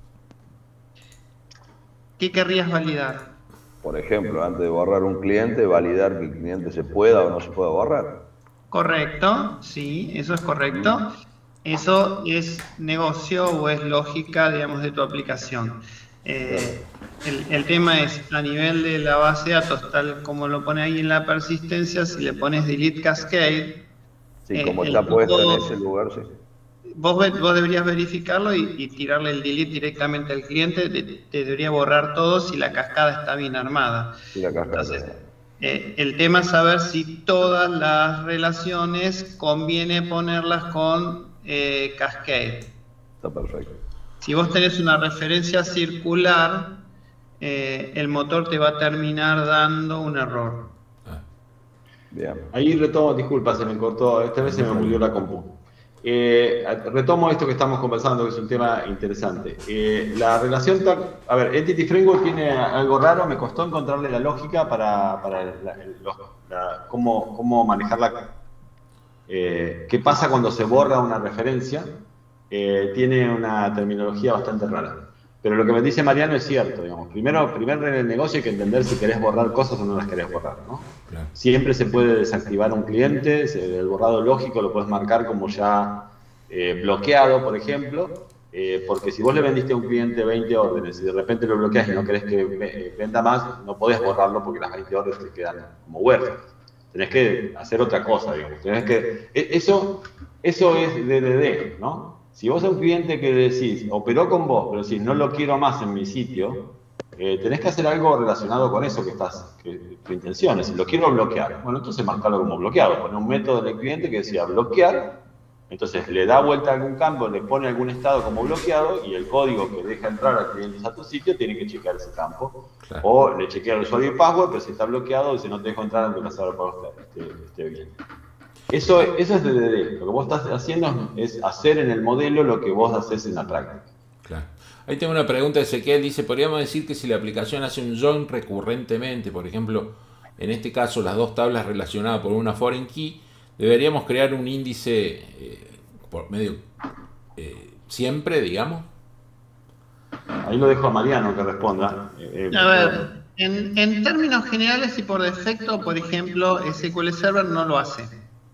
¿Qué querrías validar? Por ejemplo, antes de borrar un cliente, validar que el cliente se pueda o no se pueda borrar. Correcto, sí, eso es correcto. Eso es negocio o es lógica, digamos, de tu aplicación. Eh, el, el tema es, a nivel de la base de datos, tal como lo pone ahí en la persistencia, si le pones delete cascade, Sí, Eh, como el está puesto en tipo- ese lugar, sí. vos, ve- vos deberías verificarlo y, y tirarle el delete directamente al cliente, te, te debería borrar todo si la cascada está bien armada. Sí, la cascada. Entonces, Eh, el tema es saber si todas las relaciones conviene ponerlas con eh, Cascade. Está perfecto. Si vos tenés una referencia circular, eh, el motor te va a terminar dando un error. Ah, Bien. Ahí retomo, disculpa, se me cortó, esta vez se me murió la compu. Eh, retomo esto que estamos conversando, que es un tema interesante. Eh, la relación, tal- a ver, Entity Framework tiene algo raro, me costó encontrarle la lógica para, para la- los- la- cómo, cómo manejarla. Eh, ¿qué pasa cuando se borra una referencia? Eh, tiene una terminología bastante rara. Pero lo que me dice Mariano es cierto, digamos. Primero, primer regla del negocio hay que entender si querés borrar cosas o no las querés borrar, ¿no? claro. Siempre se puede desactivar un cliente, se- el borrado lógico lo puedes marcar como ya eh, bloqueado, por ejemplo, eh, porque si vos le vendiste a un cliente veinte órdenes y de repente lo bloqueas y no querés que ve- venda más, no podés borrarlo porque las veinte órdenes te quedan como huérfanas. Tenés que hacer otra cosa, digamos. Tenés que, e- eso, eso es D D D, ¿no? Si vos a un cliente que decís, operó con vos, pero decís, no lo quiero más en mi sitio, eh, tenés que hacer algo relacionado con eso que estás, que tu intención es, lo quiero bloquear. Bueno, entonces marcarlo como bloqueado. Poner un método del cliente que decía bloquear, entonces le da vuelta a algún campo, le pone algún estado como bloqueado y el código que deja entrar al cliente a tu sitio tiene que chequear ese campo. Claro. O le chequea el usuario y password, pero si está bloqueado, dice no te dejo entrar aunque el password esté, esté bien. Eso, eso es D D D. Lo que vos estás haciendo es hacer en el modelo lo que vos haces en la práctica. Claro. Ahí tengo una pregunta de Ezequiel, dice, ¿podríamos decir que si la aplicación hace un join recurrentemente, por ejemplo, en este caso las dos tablas relacionadas por una foreign key, deberíamos crear un índice eh, por medio eh, siempre, digamos? Ahí lo dejo a Mariano que responda. Eh, A ver, en, en términos generales y por defecto, por ejemplo, S Q L Server no lo hace.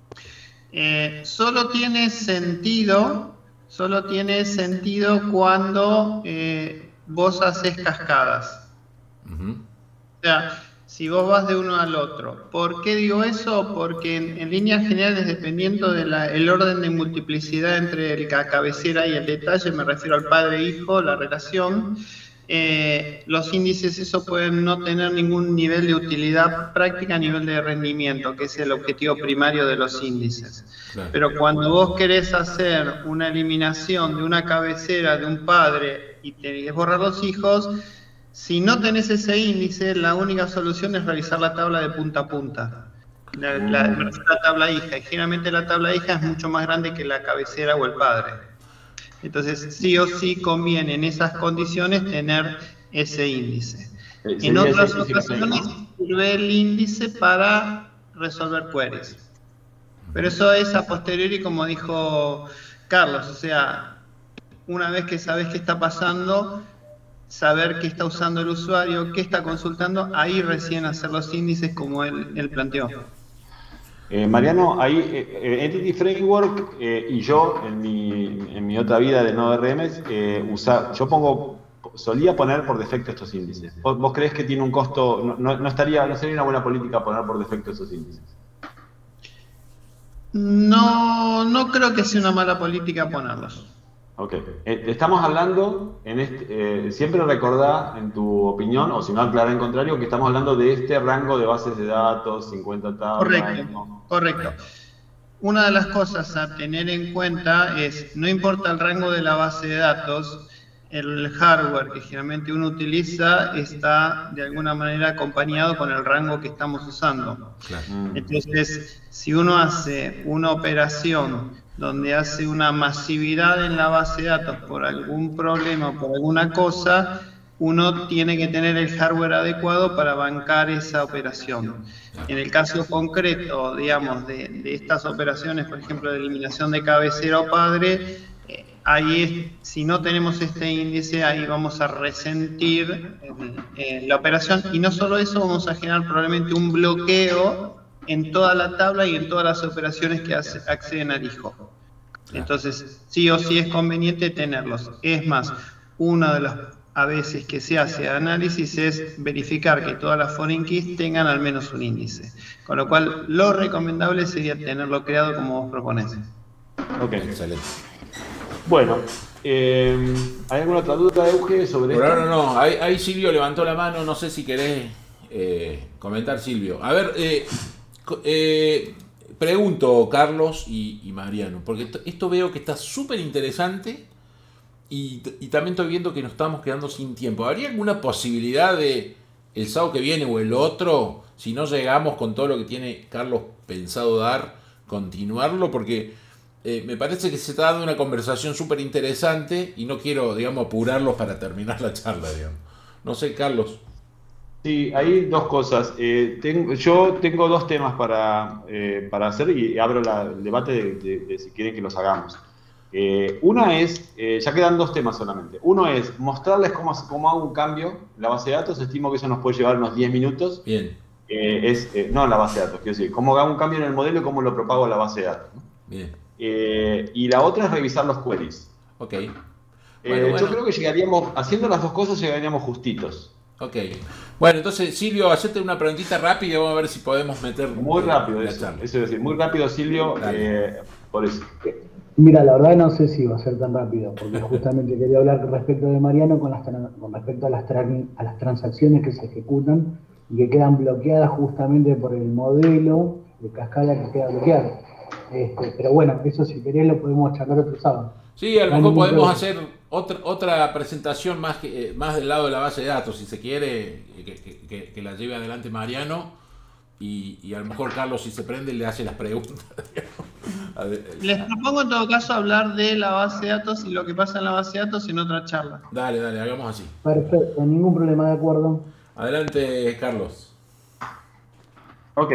Eh, solo tiene sentido, solo tiene sentido cuando eh, vos haces cascadas. Ujú. O sea, si vos vas de uno al otro. ¿Por qué digo eso? Porque en, en líneas generales, dependiendo del orden de multiplicidad entre el, la cabecera y el detalle, me refiero al padre-hijo, la relación, eh, los índices eso pueden no tener ningún nivel de utilidad práctica a nivel de rendimiento, que es el objetivo primario de los índices. Claro. Pero cuando vos querés hacer una eliminación de una cabecera de un padre y tenés que borrar los hijos, si no tenés ese índice, la única solución es revisar la tabla de punta a punta. La, la, la tabla hija, y generalmente la tabla hija es mucho más grande que la cabecera o el padre. Entonces, sí o sí conviene en esas condiciones tener ese índice. En otras ocasiones sirve el índice para resolver queries. Pero eso es a posteriori, como dijo Carlos, o sea, una vez que sabes qué está pasando, saber qué está usando el usuario, qué está consultando, ahí recién hacer los índices como él, él planteó. Eh, Mariano, ahí eh, Entity Framework eh, y yo en mi, en mi otra vida de Node R M eh, usa, yo pongo, solía poner por defecto estos índices. ¿Vos, vos creés que tiene un costo, no, no, no estaría, no sería una buena política poner por defecto esos índices? No, no creo que sea una mala política ponerlos. Ok, eh, estamos hablando, en este, eh, siempre recordá en tu opinión, o si no aclara en contrario, que estamos hablando de este rango de bases de datos, cincuenta tablas. Correcto, ¿no? correcto. Una de las cosas a tener en cuenta es, no importa el rango de la base de datos, el hardware que generalmente uno utiliza está de alguna manera acompañado con el rango que estamos usando. Claro. Entonces, si uno hace una operación donde hace una masividad en la base de datos por algún problema o por alguna cosa, uno tiene que tener el hardware adecuado para bancar esa operación. En el caso concreto, digamos, de, de estas operaciones, por ejemplo, de eliminación de cabecera o padre, eh, ahí es, si no tenemos este índice, ahí vamos a resentir eh, eh, la operación, y no solo eso, vamos a generar probablemente un bloqueo en toda la tabla y en todas las operaciones que hace, acceden al hijo. Entonces, sí o sí es conveniente tenerlos. Es más, una de las a veces que se hace análisis es verificar que todas las foreign keys tengan al menos un índice. Con lo cual, lo recomendable sería tenerlo creado como vos proponés. Ok, excelente. Bueno, eh, ¿hay alguna otra duda, Euge, sobre Por esto? ahora no, ahí, ahí Silvio levantó la mano, no sé si querés eh, comentar, Silvio. A ver, eh, eh, pregunto, Carlos y, y Mariano, porque esto veo que está súper interesante. Y, y también estoy viendo que nos estamos quedando sin tiempo. ¿Habría alguna posibilidad de el sábado que viene o el otro, si no llegamos con todo lo que tiene Carlos pensado dar, continuarlo? Porque eh, me parece que se está dando una conversación súper interesante y no quiero, digamos, apurarlos para terminar la charla, digamos. No sé, Carlos. Sí, hay dos cosas. Eh, tengo, yo tengo dos temas para, eh, para hacer y abro la, el debate de, de, de si quieren que los hagamos. Eh, una es, eh, ya quedan dos temas solamente. Uno es mostrarles cómo, cómo hago un cambio en la base de datos. Estimo que eso nos puede llevar unos diez minutos. Bien. Eh, es, eh, no en la base de datos, quiero decir, cómo hago un cambio en el modelo y cómo lo propago a la base de datos, ¿no? Bien. Eh, y la otra es revisar los queries. Ok. Eh, Bueno, yo bueno. creo que llegaríamos, haciendo las dos cosas, llegaríamos justitos. Ok. Bueno, entonces, Silvio, hacete una preguntita rápida y vamos a ver si podemos meter Muy eh, rápido la eso. charla. Eso es decir, muy rápido, Silvio, eh, por eso. Mira, la verdad no sé si va a ser tan rápido, porque justamente quería hablar respecto de Mariano con, las, con respecto a las, a las transacciones que se ejecutan y que quedan bloqueadas justamente por el modelo de cascada que queda bloqueado. Este, pero bueno, eso si querés lo podemos charlar otro sábado. Sí, a lo No hay mejor ningún podemos problema. hacer otra otra presentación más que, eh, más del lado de la base de datos, si se quiere, que, que, que, que la lleve adelante Mariano, y, y a lo mejor Carlos, si se prende, le hace las preguntas. A ver, Les propongo en todo caso hablar de la base de datos y lo que pasa en la base de datos en otra charla. Dale, dale, hagamos así. Perfecto, ningún problema, de acuerdo. Adelante, Carlos. Ok.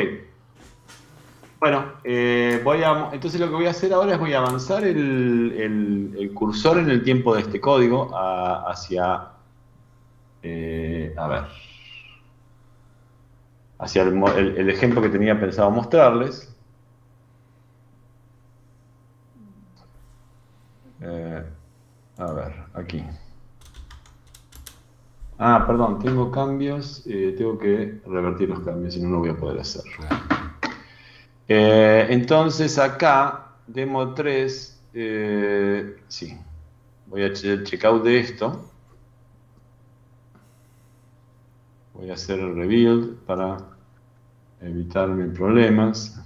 Bueno, eh, voy a, entonces lo que voy a hacer ahora es voy a avanzar el, el, el cursor en el tiempo de este código a, hacia, eh, a ver, hacia el, el, el ejemplo que tenía pensado mostrarles. Eh, a ver, aquí. Ah, perdón, tengo cambios, eh, tengo que revertir los cambios, si no, no voy a poder hacerlo. Eh, entonces acá, demo tres, eh, sí, voy a hacer el checkout de esto. Voy a hacer el rebuild para evitarme problemas.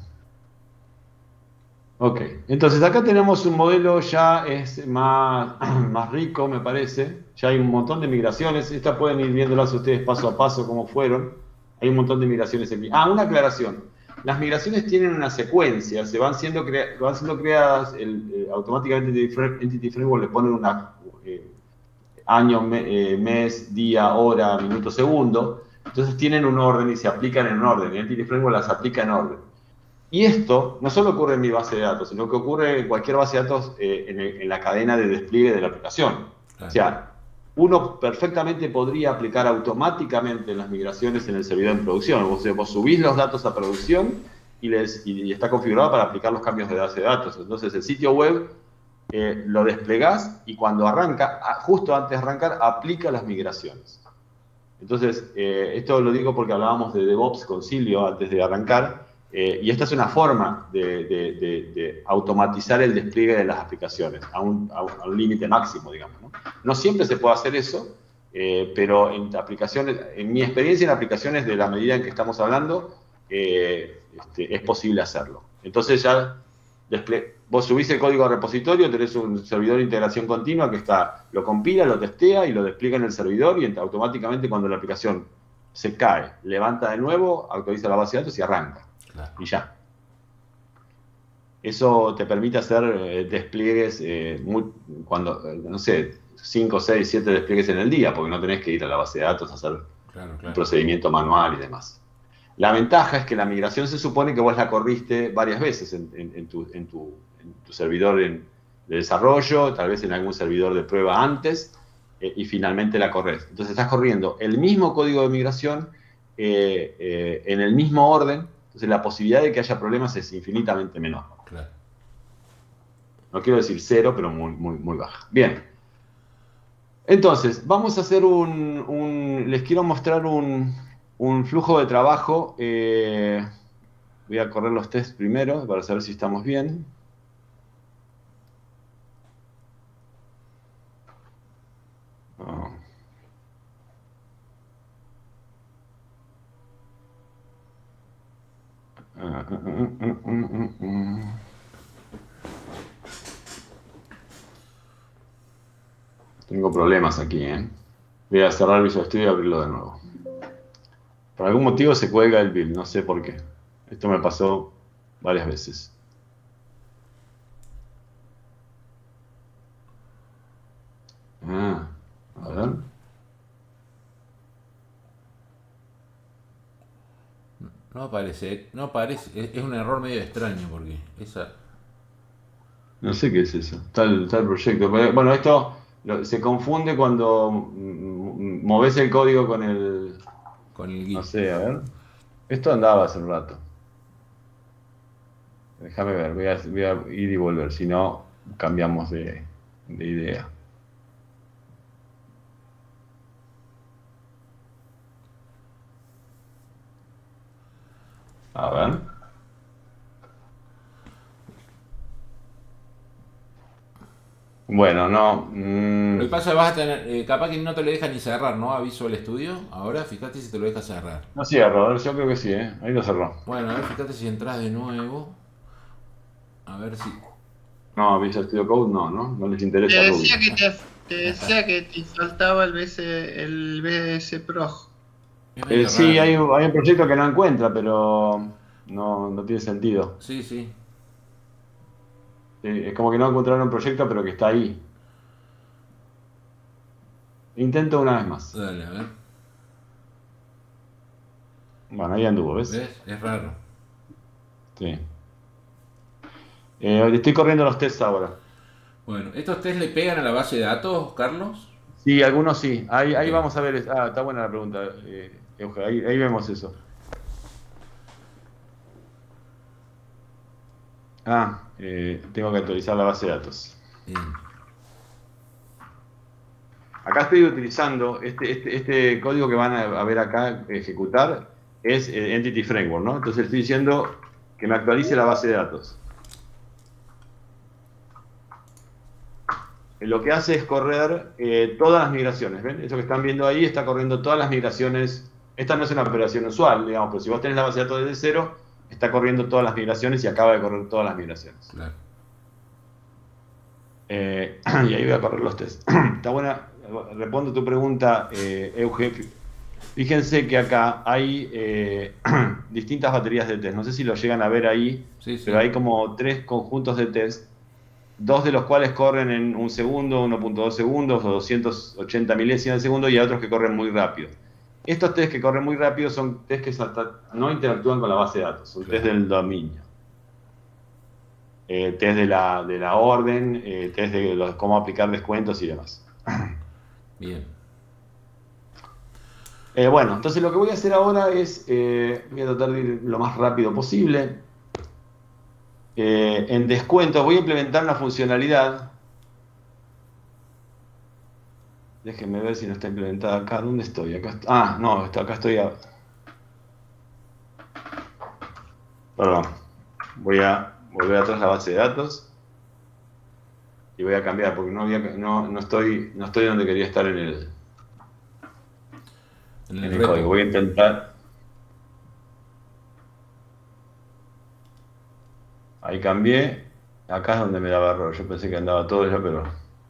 Ok, entonces acá tenemos un modelo ya es más, más rico, me parece. Ya hay un montón de migraciones. Estas pueden ir viéndolas ustedes paso a paso cómo fueron. Hay un montón de migraciones aquí. Ah, una aclaración. Las migraciones tienen una secuencia, se van siendo, crea van siendo creadas, el, eh, automáticamente Entity Framework le ponen una eh, año, me, eh, mes, día, hora, minuto, segundo. Entonces tienen un orden y se aplican en orden. Entity Framework las aplica en orden. Y esto no solo ocurre en mi base de datos, sino que ocurre en cualquier base de datos eh, en, el, en la cadena de despliegue de la aplicación. Claro. O sea, uno perfectamente podría aplicar automáticamente las migraciones en el servidor en producción. O sea, vos subís los datos a producción y, les, y, y está configurado para aplicar los cambios de base de datos. Entonces, el sitio web eh, lo desplegás y cuando arranca, justo antes de arrancar, aplica las migraciones. Entonces, eh, esto lo digo porque hablábamos de DevOps con Silvio antes de arrancar. Eh, y esta es una forma de, de, de, de automatizar el despliegue de las aplicaciones a un, a un, a un límite máximo, digamos, ¿no? No siempre se puede hacer eso, eh, pero en aplicaciones, en mi experiencia en aplicaciones de la medida en que estamos hablando, eh, este, es posible hacerlo. Entonces ya vos subís el código al repositorio, tenés un servidor de integración continua que está, lo compila, lo testea y lo despliega en el servidor y automáticamente cuando la aplicación se cae, levanta de nuevo, actualiza la base de datos y arranca. Claro. Y ya. Eso te permite hacer eh, despliegues, eh, muy, cuando, eh, no sé, cinco, seis, siete despliegues en el día, porque no tenés que ir a la base de datos a hacer claro, claro. un procedimiento manual y demás. La ventaja es que la migración se supone que vos la corriste varias veces en, en, en, tu, en, tu, en tu servidor en, de desarrollo, tal vez en algún servidor de prueba antes, eh, y finalmente la corres. Entonces estás corriendo el mismo código de migración eh, eh, en el mismo orden. Entonces la posibilidad de que haya problemas es infinitamente menor. Claro. No quiero decir cero, pero muy, muy, muy baja. Bien. Entonces, vamos a hacer un... un les quiero mostrar un, un flujo de trabajo. Eh, voy a correr los tests primero para saber si estamos bien. Oh. Uh, uh, uh, uh, uh, uh. Tengo problemas aquí, ¿eh? Voy a cerrar Visual Studio y abrirlo de nuevo. Por algún motivo se cuelga el build, no sé por qué. Esto me pasó varias veces. Ah, a ver. No aparece, no aparece, es, es un error medio extraño porque esa... No sé qué es eso, está el, está el proyecto. Bueno, esto lo, se confunde cuando moves el código con el... Con el git. No sé, a ver. Esto andaba hace un rato. Déjame ver, voy a, voy a ir y volver, si no cambiamos de, de idea. A ver. Bueno, no. Mmm... Lo que pasa es que vas a tener. Eh, capaz que no te lo deja ni cerrar, ¿no? A Visual Studio. Ahora fíjate si te lo deja cerrar. No cierro, yo creo que sí, ¿eh? Ahí lo cerró. Bueno, a ver, fíjate si entras de nuevo. A ver si. No, Visual Studio Code no, ¿no? No les interesa. Te decía, que te, te decía que te faltaba el B S, el B S Proj. Eh, sí, hay un, hay un proyecto que no encuentra, pero no, no tiene sentido. Sí, sí. Sí, es como que no encontraron un proyecto, pero que está ahí. Intento una vez más. Dale, a ver. Bueno, ahí anduvo, ¿ves? ¿Ves? Es raro. Sí. Eh, estoy corriendo los tests ahora. Bueno, ¿estos tests le pegan a la base de datos, Carlos? Sí, algunos sí. Ahí, ahí vamos a ver. Ah, está buena la pregunta, eh, Euge. Ahí, ahí vemos eso. Ah, eh, tengo que actualizar la base de datos. Bien. Acá estoy utilizando este, este, este código que van a ver acá ejecutar, es el Entity Framework, ¿no? Entonces estoy diciendo que me actualice la base de datos. Lo que hace es correr eh, todas las migraciones, ¿ven? Eso que están viendo ahí está corriendo todas las migraciones esta no es una operación usual, digamos, pero si vos tenés la base de datos desde cero, está corriendo todas las migraciones y acaba de correr todas las migraciones. Claro. Eh, y ahí voy a correr los test. Está buena, respondo tu pregunta, eh, Euge. Fíjense que acá hay eh, distintas baterías de test. No sé si lo llegan a ver ahí, Sí, sí. pero hay como tres conjuntos de test, dos de los cuales corren en un segundo, uno punto dos segundos o doscientos ochenta milésimas de segundo, y hay otros que corren muy rápido. Estos test que corren muy rápido son test que no interactúan con la base de datos, son Claro. test del dominio. Eh, test de la, de la orden, eh, test de los, cómo aplicar descuentos y demás. Bien. Eh, bueno, entonces lo que voy a hacer ahora es, eh, voy a tratar de ir lo más rápido posible. Eh, en descuentos voy a implementar una funcionalidad. Déjenme ver si no está implementada acá. ¿Dónde estoy? Acá est- ah, no, está, acá estoy. A... Perdón. Voy a volver atrás a la base de datos. Y voy a cambiar porque no, había, no, no, estoy, no estoy donde quería estar en el, En en el el repo. código. Voy a intentar. Ahí cambié. Acá es donde me daba error. Yo pensé que andaba todo ya, pero...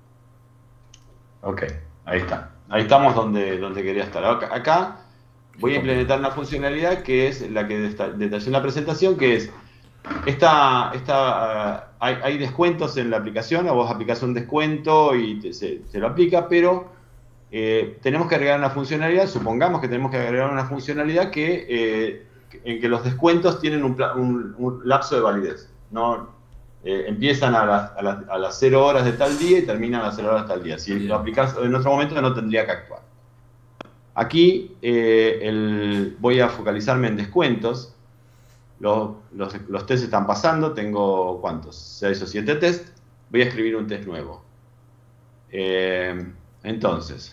Ok, ahí está. Ahí estamos donde, donde quería estar. Acá, acá voy a implementar una funcionalidad que es la que desta- detallé en la presentación, que es... Esta, esta, uh, hay, hay descuentos en la aplicación, o vos aplicás un descuento y te, se, se lo aplica, pero eh, tenemos que agregar una funcionalidad, supongamos que tenemos que agregar una funcionalidad que, eh, en que los descuentos tienen un, un, un lapso de validez. ¿No? Eh, empiezan a las, a, las, a las cero horas de tal día y terminan a las cero horas de tal día. Si Bien. lo aplicás en otro momento no tendría que actuar. Aquí eh, el, voy a focalizarme en descuentos. Los, los, los tests están pasando, tengo ¿cuántos? seis o siete tests. Voy a escribir un test nuevo. Eh, entonces,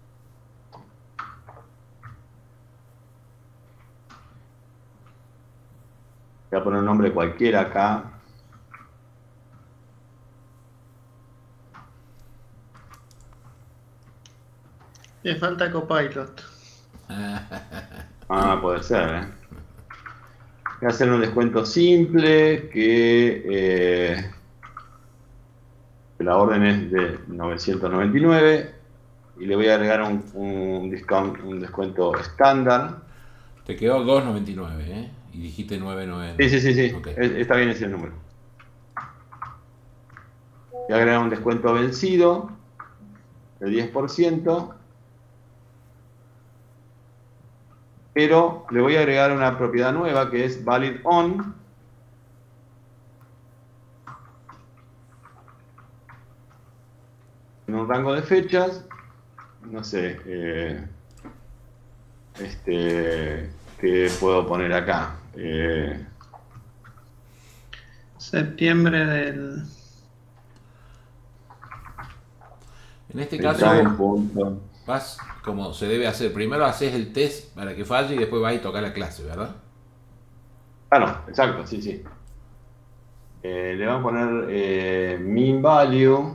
voy a poner un nombre cualquiera acá. Le falta Copilot. Ah, puede ser, ¿eh? Voy a hacer un descuento simple que, eh, que la orden es de novecientos noventa y nueve y le voy a agregar un, un, discount, un descuento estándar. Te quedó dos noventa y nueve, ¿eh? Y dijiste nueve noventa. Sí, sí, sí, sí. Okay. Es, está bien ese número. Voy a agregar un descuento vencido de diez por ciento. Pero le voy a agregar una propiedad nueva que es valid on. En un rango de fechas. No sé. Eh, este, ¿qué puedo poner acá? Eh, Septiembre del... En este time caso, punto. vas como se debe hacer. Primero haces el test para que falle y después vas y tocas la clase, ¿verdad? Ah, no, exacto, sí, sí. Eh, le vamos a poner eh, min value.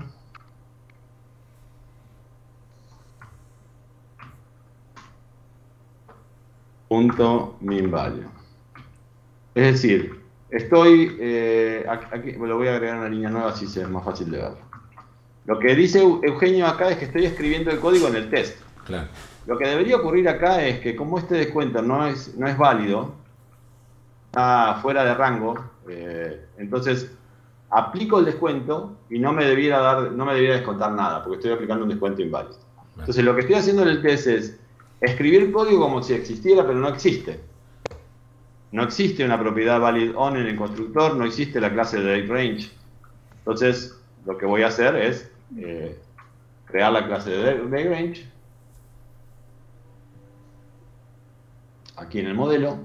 Punto min value. Es decir, estoy, eh, aquí lo voy a agregar una línea nueva así se es más fácil de verlo. Lo que dice Eugenio acá es que estoy escribiendo el código en el test. Claro. Lo que debería ocurrir acá es que como este descuento no es, no es válido, está fuera de rango, eh, entonces aplico el descuento y no me debiera dar, no me debiera descontar nada, porque estoy aplicando un descuento inválido. Entonces lo que estoy haciendo en el test es escribir código como si existiera, pero no existe. No existe una propiedad valid on en el constructor, no existe la clase de DateRange. Entonces lo que voy a hacer es eh, crear la clase de DateRange aquí en el modelo.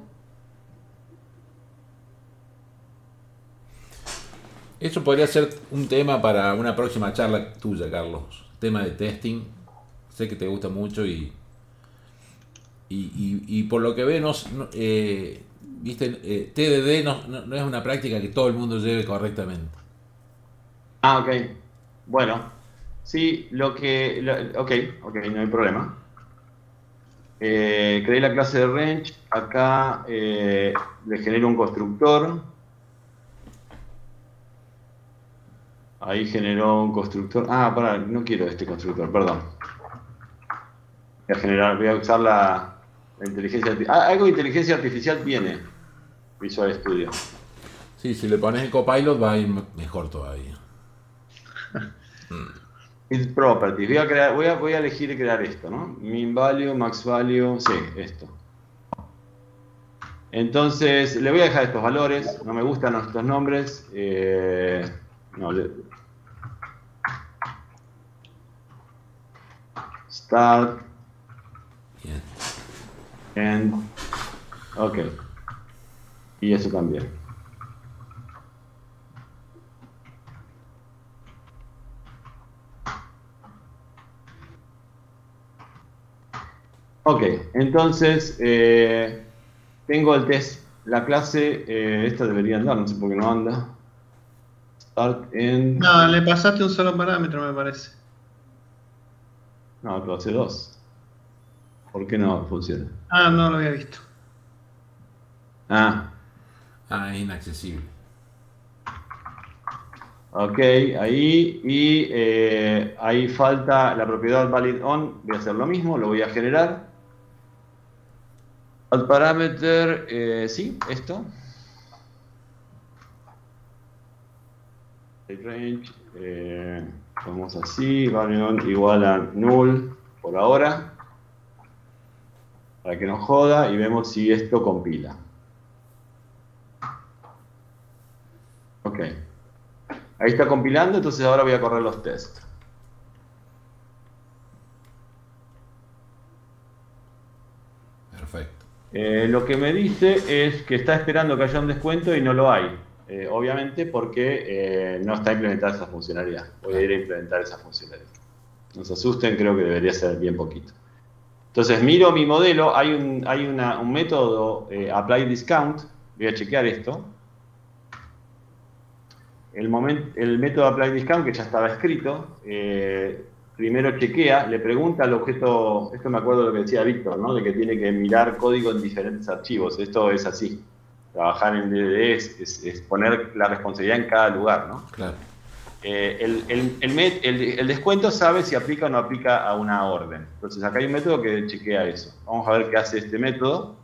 Eso podría ser un tema para una próxima charla tuya, Carlos. Tema de testing. Sé que te gusta mucho y y, y, y por lo que veo, no, eh, viste, eh, T D D no, no, no es una práctica que todo el mundo lleve correctamente. Ah, ok. Bueno, sí, lo que... Lo, ok, ok, no hay problema. eh, creé la clase de range, acá eh, le genero un constructor, ahí generó un constructor, ah, pará, no quiero este constructor, perdón. Voy a generar, voy a usar la, la inteligencia artificial. Ah, algo de inteligencia artificial tiene Visual Studio. Sí, si le pones el copilot va a ir mejor todavía. Build properties. Voy a, crear, voy, a, voy a elegir crear esto, ¿no? Min value, max value, sí, esto. Entonces, le voy a dejar estos valores. No me gustan estos nombres. Eh, no, le, start. Bien. End. Ok. Y eso también. Ok, entonces eh, tengo el test, la clase, eh, esta debería andar, no sé por qué no anda. Start, end. No, le pasaste un solo parámetro, me parece. No, pero hace dos. ¿Por qué no funciona? Ah, no lo había visto. Ah, Ah, es inaccesible. ok, ahí, y eh, ahí falta la propiedad valid on, voy a hacer lo mismo, lo voy a generar. Al parameter, eh, sí, esto. El range, eh, vamos así, valid on igual a null por ahora, para que no joda, y vemos si esto compila. Ok. Ahí está compilando, entonces ahora voy a correr los tests. Perfecto. Eh, lo que me dice es que está esperando que haya un descuento y no lo hay. Eh, obviamente porque eh, no está implementada esa funcionalidad. Voy a ir a implementar esa funcionalidad. No se asusten, creo que debería ser bien poquito. Entonces miro mi modelo, hay un, hay una, un método eh, apply discount, voy a chequear esto. El, moment, el método apply discount que ya estaba escrito, eh, primero chequea, le pregunta al objeto, esto me acuerdo de lo que decía Víctor, ¿no? De que tiene que mirar código en diferentes archivos, esto es así. Trabajar en D D D es, es, es poner la responsabilidad en cada lugar, ¿no? Claro. Eh, el, el, el, met, el, el descuento sabe si aplica o no aplica a una orden. Entonces acá hay un método que chequea eso. Vamos a ver qué hace este método.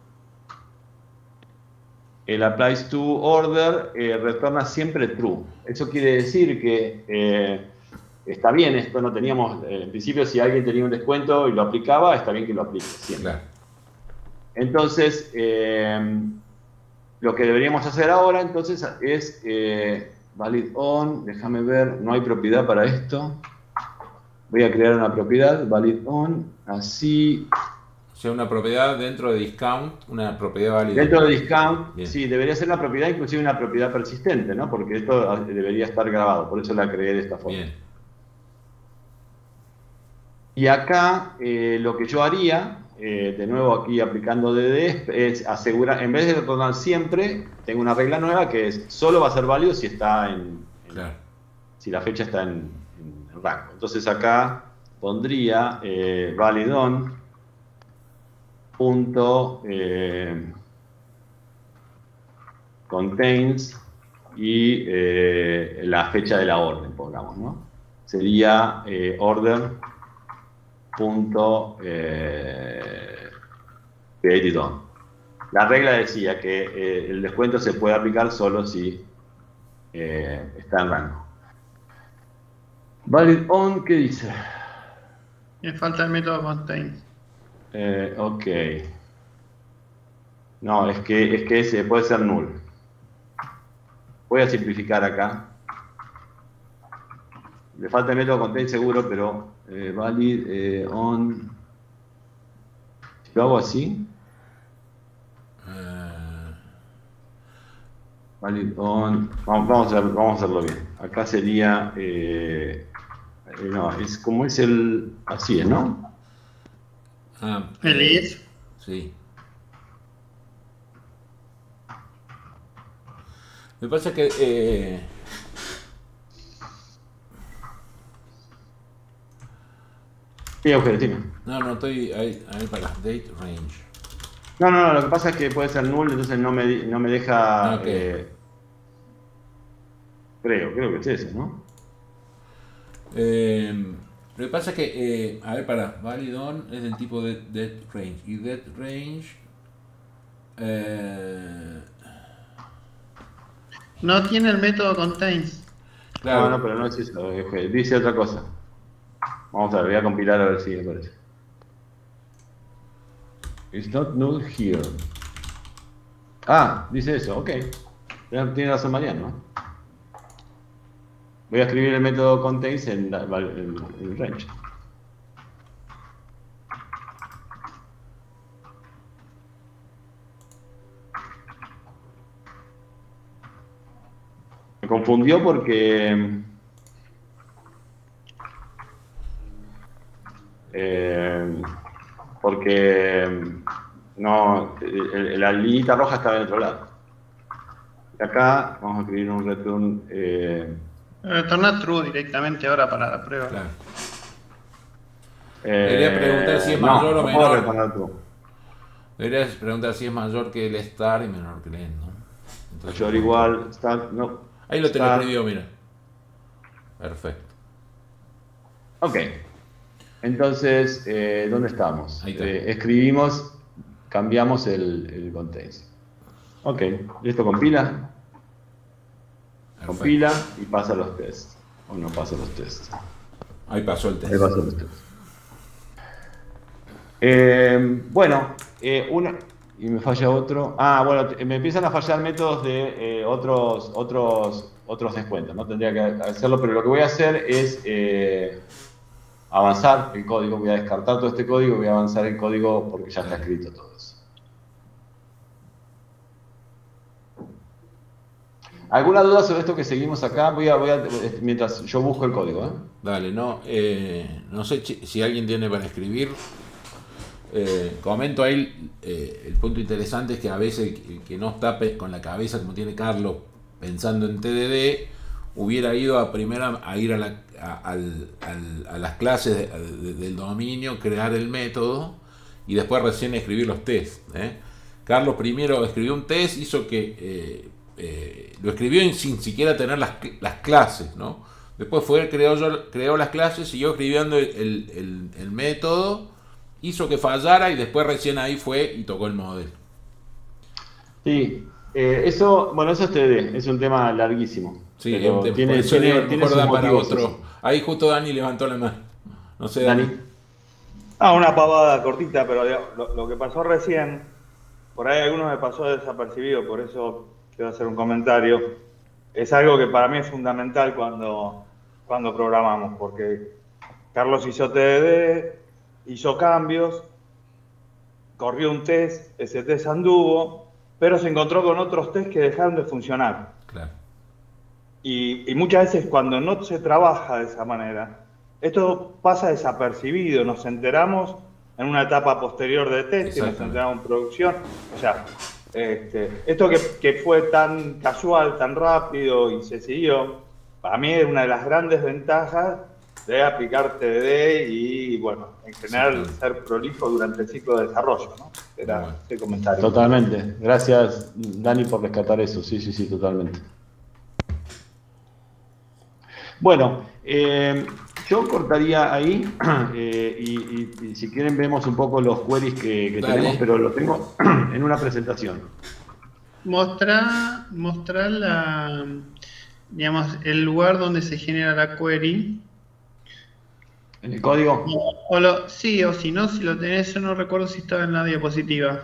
El applies to order eh, retorna siempre true. Eso quiere decir que eh, está bien esto, no teníamos, eh, en principio si alguien tenía un descuento y lo aplicaba, está bien que lo aplique siempre. Claro. Entonces, eh, lo que deberíamos hacer ahora entonces es eh, valid on, déjame ver, no hay propiedad para esto. Voy a crear una propiedad, valid on, así. O sea, una propiedad dentro de discount, una propiedad válida. Dentro de discount, Bien. sí, debería ser una propiedad, inclusive una propiedad persistente, ¿no? Porque esto debería estar grabado, por eso la creé de esta forma. Bien. Y acá eh, lo que yo haría, eh, de nuevo aquí aplicando D D D, es asegurar, en vez de retornar siempre, tengo una regla nueva que es, solo va a ser válido si está en, en Claro. si la fecha está en, en, en rango. Entonces acá pondría eh, valid on punto eh, contains y eh, la fecha de la orden, pongamos, ¿no? Sería eh, order punto eh, created on. La regla decía que eh, el descuento se puede aplicar solo si eh, está en rango. Valid on, ¿qué dice? Me falta el método contain. Eh, ok. No, es que, es que ese puede ser null. Voy a simplificar acá. Le falta el método contain seguro, pero eh, valid eh, on. Si lo hago así. Uh... Valid on. Vamos, vamos, a, vamos a hacerlo bien. Acá sería. Eh, eh, no, es como es el. Así es, ¿no? Ah, El eh, if. Sí. Me pasa que eh, Sí, Eugenio, dime. No, no, estoy ahí, ahí para date range. No, no, no, lo que pasa es que puede ser null, entonces no me, di- no me deja... Ok. eh, creo, creo que es eso, ¿no? Eh, lo que pasa es que, eh, a ver, para, valid on es del tipo de date range. Y date range... Eh, No tiene el método contains. claro. No, no, pero no es eso, Eugenio, dice otra cosa. Vamos a ver, voy a compilar a ver si aparece. It's not null here. Ah, dice eso, ok. Tiene razón Mariano, ¿no? Voy a escribir el método contains en, la- en, en range. Me confundió porque... eh, porque no, el- la linita roja estaba en otro lado. Y acá vamos a escribir un return. Eh, Retorna true directamente ahora para la prueba. Claro. eh, Debería preguntar si es no, mayor o no puedo menor. retornar true. Deberías preguntar si es mayor que el star y menor que el end, ¿no? Entonces, Mayor igual, start, no. ahí lo te lo Start. escribió, mira. Perfecto. Ok. Entonces, eh, ¿dónde estamos? Ahí está. Eh, escribimos, cambiamos el, el context. Ok, listo, compila. Perfecto. Compila y pasa los tests. O no pasa los tests. Ahí pasó el test. Ahí pasa los tests. Eh, bueno, eh, una. Y me falla otro. Ah, bueno, me empiezan a fallar métodos de eh, otros, otros, otros descuentos. No tendría que hacerlo, pero lo que voy a hacer es eh, avanzar el código. Voy a descartar todo este código y voy a avanzar el código porque ya está escrito todo eso. ¿Alguna duda sobre esto que seguimos acá? Voy a, voy a, mientras yo busco el código, ¿eh? Dale, no, eh, no sé si, si alguien tiene para escribir. Eh, comento ahí, eh, el punto interesante es que a veces el, el que no está pe- con la cabeza como tiene Carlos pensando en T D D, hubiera ido a primera a ir a, la, a, al- al- a las clases de- de- del dominio, crear el método y después recién escribir los tests, ¿eh? Carlos primero escribió un test, hizo que eh, eh, lo escribió sin siquiera tener las, las clases, ¿no? Después fue, creó, yo- creó las clases, siguió escribiendo el, el- el- el método, hizo que fallara y después recién ahí fue y tocó el modelo. Sí, eh, eso, bueno, eso es T D D, es un tema larguísimo. Sí, pero eh, tiene, por eso tiene, digo, a lo tiene mejor sus da para motivos otro. eso. Ahí justo Dani levantó la mano. No sé, Dani. Dani. Ah, una pavada cortita, pero digamos, lo, lo que pasó recién, por ahí algunos me pasó desapercibido, por eso quiero hacer un comentario. Es algo que para mí es fundamental cuando, cuando programamos, porque Carlos hizo T D D, hizo cambios, corrió un test, ese test anduvo, pero se encontró con otros test que dejaron de funcionar. Claro. Y, y muchas veces cuando no se trabaja de esa manera, esto pasa desapercibido, nos enteramos en una etapa posterior de test y nos Exactamente. enteramos en producción. O sea, este, esto que, que fue tan casual, tan rápido y se siguió, para mí es una de las grandes ventajas de aplicar T D D y, bueno, en general Sí, ser prolijo durante el ciclo de desarrollo, ¿no? Era Bueno. este comentario. Totalmente. Gracias, Dani, por rescatar eso. Sí, sí, sí, totalmente. Bueno, eh, yo cortaría ahí eh, y, y- y si quieren vemos un poco los queries que, que Dale. tenemos, pero los tengo en una presentación. Mostrar, mostrar la, digamos, el lugar donde se genera la query. ¿En el código? O lo, sí, o si no, si lo tenés, yo no recuerdo si estaba en la diapositiva.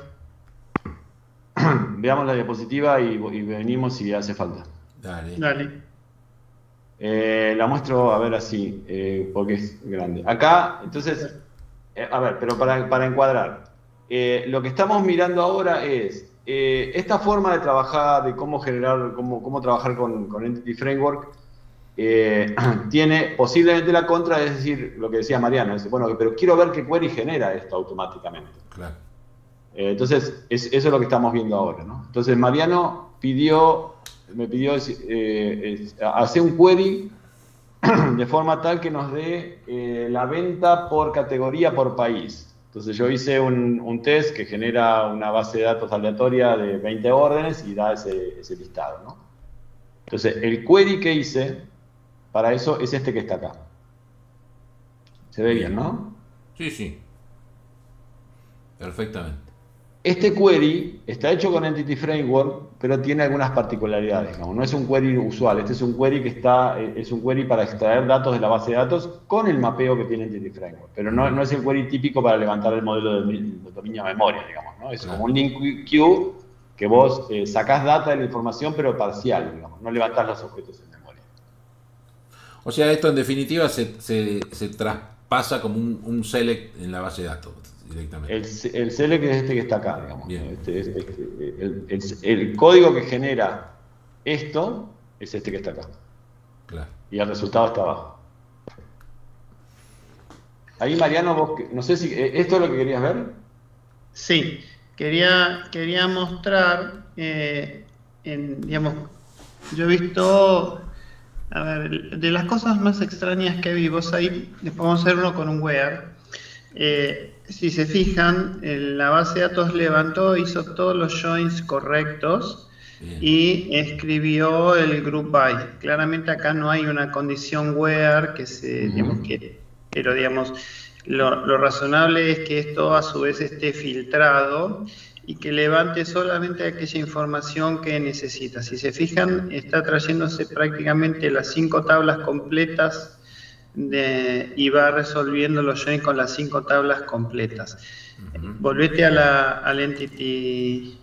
Veamos la diapositiva y, y venimos si hace falta. Dale. Dale. Eh, la muestro, a ver, así, eh, porque es grande. Acá, entonces, eh, a ver, pero para, para encuadrar, eh, lo que estamos mirando ahora es eh, esta forma de trabajar, de cómo generar, cómo, cómo trabajar con, con Entity Framework, eh, tiene posiblemente la contra, es decir, lo que decía Mariano, es, bueno, pero quiero ver qué query genera esto automáticamente. Claro. Eh, entonces, es, eso es lo que estamos viendo ahora, ¿no? Entonces, Mariano pidió, me pidió eh, es- hacer un query de forma tal que nos dé eh, la venta por categoría por país. Entonces yo hice un, un test que genera una base de datos aleatoria de veinte órdenes y da ese, ese listado, ¿no? Entonces el query que hice para eso es este que está acá. Se ve bien, ¿no? Sí, sí. Perfectamente. Este query está hecho con Entity Framework, pero tiene algunas particularidades, digamos. No es un query usual, este es un query que está, es un query para extraer datos de la base de datos con el mapeo que tiene Entity Framework. Pero no, no es el query típico para levantar el modelo de, de dominio de memoria, digamos, ¿no? Es Claro. como un link queue que vos eh, sacás data de la información, pero parcial, digamos. No levantás los objetos en memoria. O sea, esto en definitiva se, se, se traspasa como un, un select en la base de datos directamente. El, el select es este que está acá, digamos. Bien. Este, este, este, el, el, el código que genera esto es este que está acá. Claro. Y el resultado está abajo. Ahí, Mariano, vos, no sé si... ¿Esto es lo que querías ver? Sí, quería, quería mostrar, eh, en, digamos, yo he visto, a ver, de las cosas más extrañas que vi, vos ahí, después vamos a hacer uno con un where. Eh, si se fijan, en la base de datos levantó, hizo todos los joins correctos. Bien. Y escribió el group by. Claramente acá no hay una condición where que se, uh-huh. digamos, que, pero digamos, lo, lo razonable es que esto a su vez esté filtrado y que levante solamente aquella información que necesita. Si se fijan, está trayéndose prácticamente las cinco tablas completas de, y va resolviendo los joins con las cinco tablas completas. Uh-huh. Volvete a la, al entity.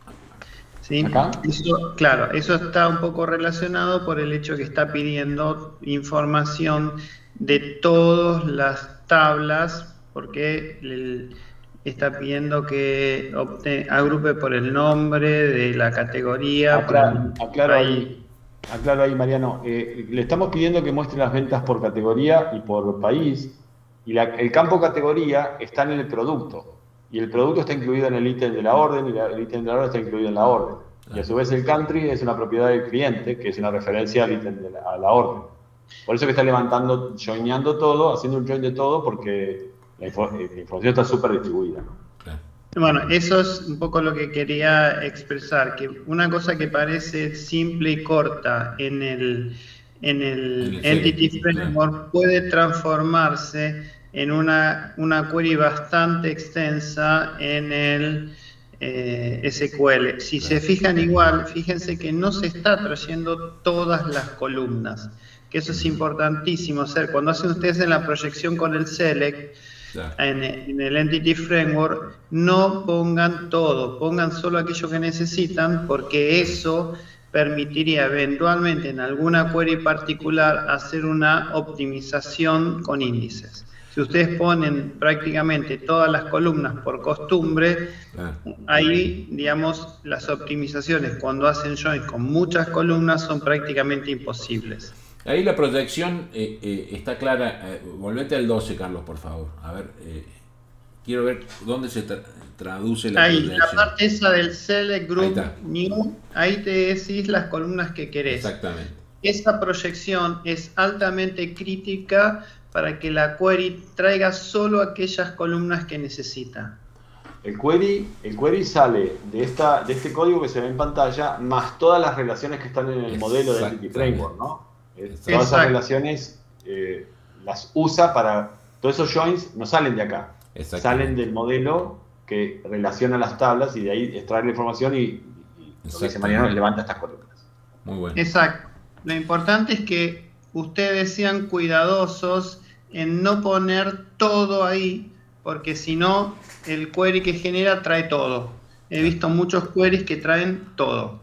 ¿Sí? Eso, claro, eso está un poco relacionado por el hecho que está pidiendo información de todas las tablas, porque el, está pidiendo que obte, agrupe por el nombre de la categoría. Aclaro, aclaro ahí, aclaro ahí, Mariano. Eh, le estamos pidiendo que muestre las ventas por categoría y por país, y la, el campo categoría está en el producto. Y el producto está incluido en el ítem de la orden, y el ítem de la orden está incluido en la orden. Y a su vez el country es una propiedad del cliente, que es una referencia al ítem de la, a la orden. Por eso que está levantando, joineando todo, haciendo un join de todo, porque la, info, la información está súper distribuida, ¿no? Bueno, eso es un poco lo que quería expresar, que una cosa que parece simple y corta en el, en el, el Entity Framework puede transformarse en una, una query bastante extensa en el eh, S Q L. Si se fijan igual, fíjense que no se está trayendo todas las columnas, que eso es importantísimo hacer. Cuando hacen ustedes en la proyección con el select, en, en el Entity Framework, no pongan todo, pongan solo aquello que necesitan, porque eso permitiría eventualmente en alguna query particular hacer una optimización con índices. Si ustedes ponen prácticamente todas las columnas por costumbre, ah. ahí, digamos, las optimizaciones cuando hacen joins con muchas columnas son prácticamente imposibles. Ahí la proyección eh, eh, está clara. Eh, volvete al doce, Carlos, por favor. A ver, eh, quiero ver dónde se tra traduce la ahí, proyección. La parte esa del Select Group ahí New, ahí te decís las columnas que querés. Exactamente. Esa proyección es altamente crítica para que la query traiga solo aquellas columnas que necesita. El query, el query sale de, esta, de este código que se ve en pantalla, más todas las relaciones que están en el modelo de Entity Framework, ¿no? Exacto. Todas esas relaciones eh, las usa para... Todos esos joins no salen de acá, salen del modelo que relaciona las tablas y de ahí extrae la información y, y lo que dice Mariano, levanta estas columnas. Muy bueno. Exacto. Lo importante es que ustedes sean cuidadosos en no poner todo ahí, porque si no, el query que genera trae todo. He visto muchos queries que traen todo.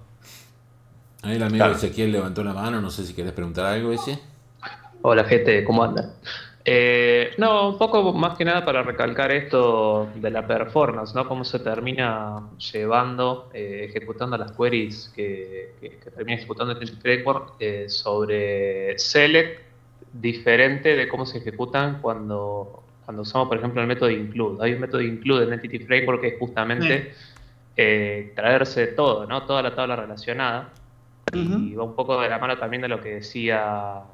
Ahí el amigo claro. Ezequiel levantó la mano, no sé si querés preguntar algo, ese. Hola, gente, ¿cómo andan? Eh, no, un poco más que nada para recalcar esto de la performance, ¿no? Cómo se termina llevando, eh, ejecutando las queries que, que, que termina ejecutando el Entity Framework eh, sobre select, diferente de cómo se ejecutan cuando, cuando usamos, por ejemplo, el método include. Hay un método include en Entity Framework que es justamente sí. eh, traerse todo, ¿no? Toda la tabla relacionada. Uh-huh. Y va un poco de la mano también de lo que decía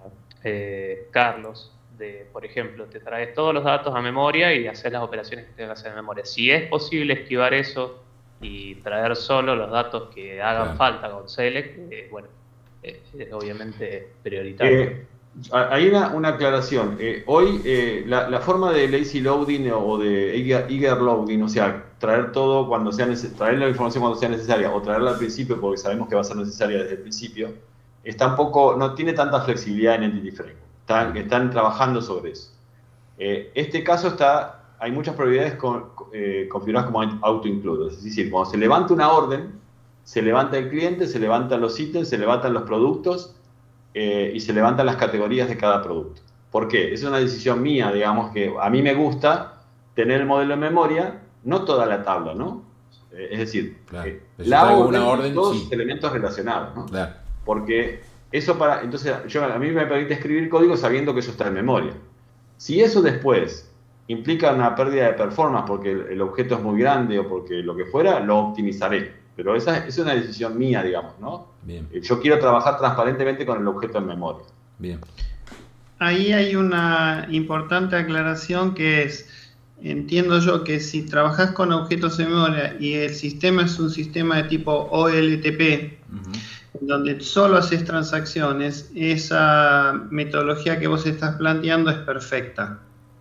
eh, Carlos, de, por ejemplo, te traes todos los datos a memoria y haces las operaciones que tengas que hacer en memoria. Si es posible esquivar eso y traer solo los datos que hagan claro. falta con Select, eh, bueno, eh, es obviamente prioritario. Eh, hay una, una aclaración. Eh, hoy eh, la, la forma de lazy loading o de eager, eager loading, o sea, traer todo cuando sea necesario, traer la información cuando sea necesaria o traerla al principio porque sabemos que va a ser necesaria desde el principio, está un poco, no tiene tanta flexibilidad en Entity Framework. Están, están trabajando sobre eso. Eh, este caso está, hay muchas propiedades con, eh, configuradas como auto-include. Es decir, cuando se levanta una orden, se levanta el cliente, se levantan los ítems, se levantan los productos eh, y se levantan las categorías de cada producto. ¿Por qué? Es una decisión mía, digamos, que a mí me gusta tener el modelo en memoria, no toda la tabla, ¿no? Eh, es decir, claro. eh, si la orden, orden, orden, todos sí. los elementos relacionados, ¿no? Claro. Porque eso para, entonces yo, a mí me permite escribir código sabiendo que eso está en memoria. Si eso después implica una pérdida de performance porque el, el objeto es muy grande o porque lo que fuera, lo optimizaré. Pero esa, esa es una decisión mía, digamos, ¿no? Bien. Yo quiero trabajar transparentemente con el objeto en memoria. Bien. Ahí hay una importante aclaración que es, entiendo yo que si trabajas con objetos en memoria y el sistema es un sistema de tipo O L T P, uh-huh. donde solo haces transacciones, esa metodología que vos estás planteando es perfecta.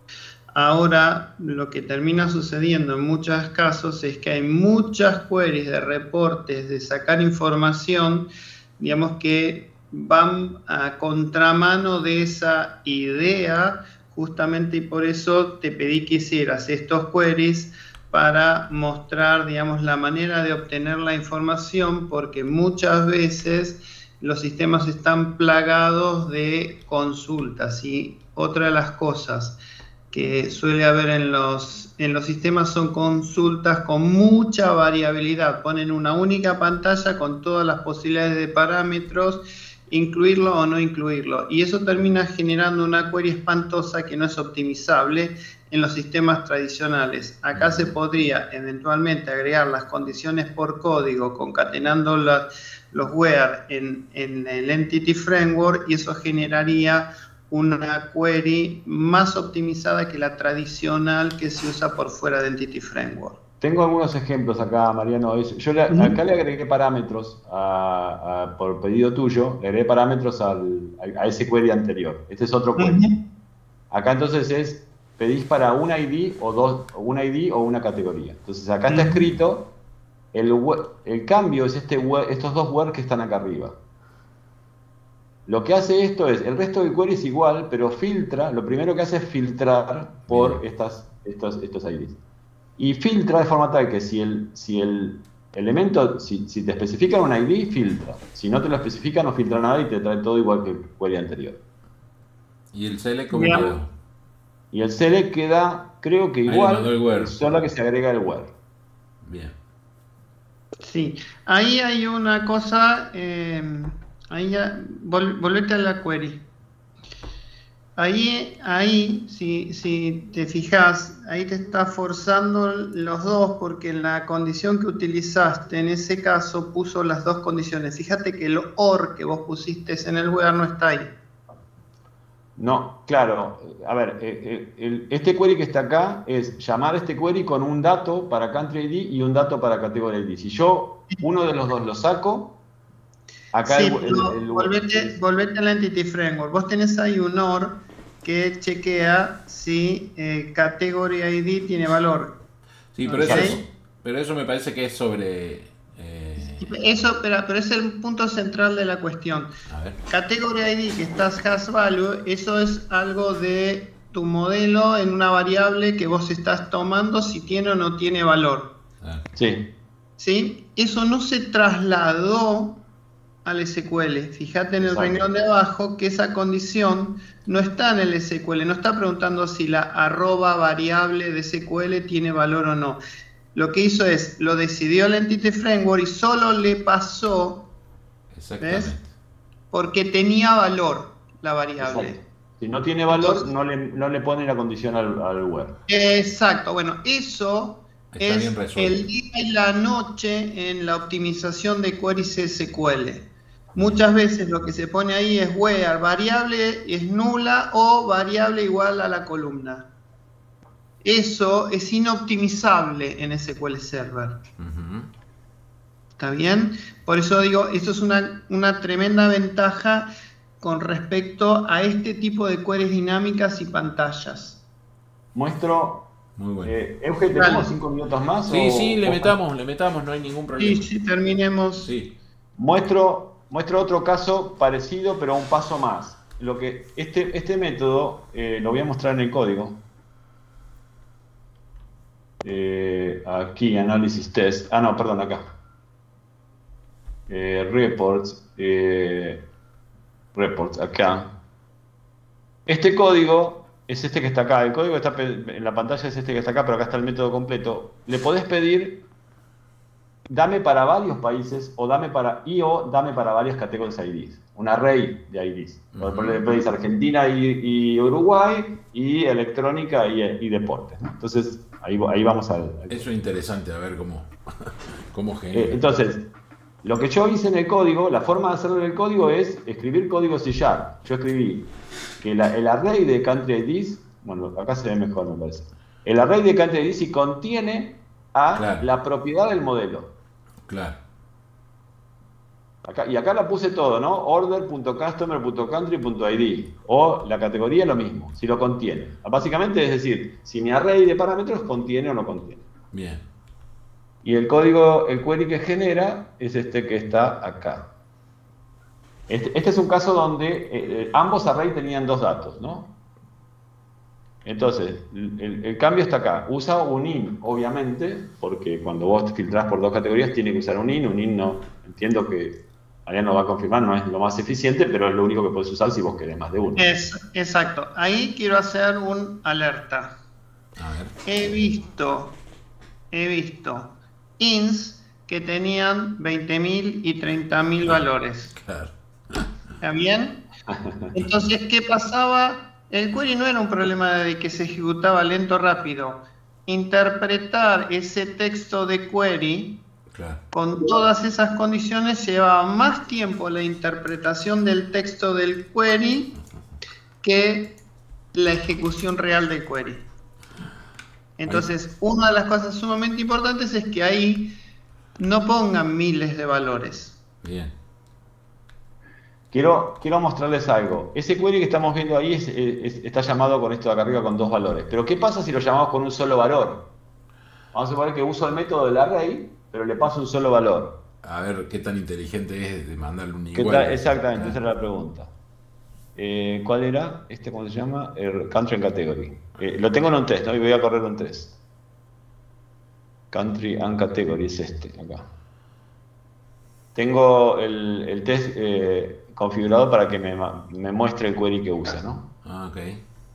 Ahora, lo que termina sucediendo en muchos casos es que hay muchas queries de reportes, de sacar información, digamos que van a contramano de esa idea, justamente, y por eso te pedí que hicieras estos queries para mostrar, digamos, la manera de obtener la información, porque muchas veces los sistemas están plagados de consultas. Y otra de las cosas que suele haber en los, en los sistemas son consultas con mucha variabilidad. Ponen una única pantalla con todas las posibilidades de parámetros, incluirlo o no incluirlo. Y eso termina generando una query espantosa que no es optimizable en los sistemas tradicionales. Acá se podría eventualmente agregar las condiciones por código, concatenando las, los where en, en el Entity Framework, y eso generaría una query más optimizada que la tradicional que se usa por fuera de Entity Framework. Tengo algunos ejemplos acá, Mariano. Yo le, uh-huh. acá le agregué parámetros a, a, por pedido tuyo, le agregué parámetros al, a, a ese query anterior. Este es otro query. Uh-huh. Acá entonces es, pedís para un I D o dos, un I D o una categoría. Entonces acá uh-huh. está escrito, el, el cambio es este, estos dos where que están acá arriba. Lo que hace esto es, el resto del query es igual, pero filtra, lo primero que hace es filtrar por estas, estos, estos I Ds. Y filtra de forma tal que si el, si el elemento, si, si te especifican un I D, filtra. Si no te lo especifica, no filtra nada y te trae todo igual que el query anterior. ¿Y el select cómo quedó? Y el select queda, creo que igual, solo que se agrega el where. Bien. Sí, ahí hay una cosa... Eh... Ahí ya, vol, volvete a la query. Ahí, ahí si, si te fijas, ahí te está forzando los dos, porque en la condición que utilizaste, en ese caso, puso las dos condiciones. Fíjate que el or que vos pusiste en el where no está ahí. No, claro. A ver, eh, el, este query que está acá es llamar a este query con un dato para country I D y un dato para category I D. Si yo uno de los dos lo saco, acá sí, el, el, el, volvete, el, volvete al Entity Framework. Vos tenés ahí un or que chequea si eh, Category I D tiene valor. Sí, pero, ¿okay? eso, pero eso me parece que es sobre... Eh... Eso, pero, pero es el punto central de la cuestión. A ver. Category I D que estás has value, eso es algo de tu modelo en una variable que vos estás tomando si tiene o no tiene valor. Ah. Sí. ¿Sí? Eso no se trasladó al S Q L. Fíjate en el Exacto. renglón de abajo que esa condición no está en el S Q L, no está preguntando si la arroba variable de S Q L tiene valor o no. Lo que hizo es, lo decidió el Entity Framework y solo le pasó, ¿ves? Porque tenía valor la variable. Exacto. Si no tiene valor, Entonces, no, le, no le pone la condición al, al where. Exacto, bueno, eso está es el día y la noche en la optimización de queries S Q L. muchas veces lo que se pone ahí es where, variable es nula o variable igual a la columna. Eso es inoptimizable en S Q L Server. Ujú. ¿Está bien? Por eso digo, esto es una, una tremenda ventaja con respecto a este tipo de queries dinámicas y pantallas. Muestro. Muy bueno. Eh, Euge, ¿tenemos cinco minutos más? Sí, o- sí, le o- metamos, le metamos, no hay ningún Sí, problema. sí, terminemos. Sí. Muestro, muestro otro caso parecido, pero un paso más. Lo que, este, este método eh, lo voy a mostrar en el código. Eh, aquí, análisis test. Ah, no, perdón, acá. Eh, reports. Eh, reports, acá. Este código es este que está acá. El código que está en la pantalla es este que está acá, pero acá está el método completo. Le podés pedir, dame para varios países, o dame para, y o dame para varias categorías I Ds. Un array de I Ds. Ujú. Le pedís Argentina y, y Uruguay, y electrónica y, y deportes, ¿no? Entonces, ahí, ahí vamos al... al- Eso es interesante, a ver cómo, cómo Eh, genera. entonces, lo que yo hice en el código, la forma de hacerlo en el código es escribir código C Sharp. Yo escribí que la- el array de country I Ds, bueno, acá se ve mejor, me parece. El array de country I Ds si contiene a Claro. la propiedad del modelo. Claro. Acá, y acá la puse todo, ¿no? order.customer.country.id. O la categoría lo mismo, si lo contiene. Básicamente es decir, si mi array de parámetros contiene o no contiene. Bien. Y el código, el query que genera es este que está acá. Este, este es un caso donde eh, eh, ambos arrays tenían dos datos, ¿no? Entonces, el, el cambio está acá. Usa un in, obviamente, porque cuando vos filtrás por dos categorías tiene que usar un in. Un in no, entiendo que Mariano va a confirmar, no es lo más eficiente, pero es lo único que podés usar si vos querés más de uno. Es, exacto. Ahí quiero hacer un alerta. A ver. He visto, he visto ins que tenían veinte mil y treinta mil valores. Claro. ¿Está bien? Entonces, ¿qué pasaba? El query no era un problema de que se ejecutaba lento o rápido. Interpretar ese texto de query Claro. con todas esas condiciones llevaba más tiempo la interpretación del texto del query que la ejecución real del query. Entonces, una de las cosas sumamente importantes es que ahí no pongan miles de valores. Bien. Quiero, quiero mostrarles algo. Ese query que estamos viendo ahí es- es- está llamado con esto de acá arriba con dos valores. Pero ¿qué pasa si lo llamamos con un solo valor? Vamos a suponer que uso el método del array, pero le paso un solo valor. A ver qué tan inteligente es de mandarle un ¿Qué igual. tal? Exactamente, esa Claro. era la pregunta. Eh, ¿Cuál era? Este, ¿cómo se llama? El Country and Category. Eh, lo tengo en un test, ¿no? Y voy a correrlo en tres. Country and Category es este, acá. Tengo el, el test eh, configurado para que me, ma- me muestre el query que usa, ¿no? Ah, ok.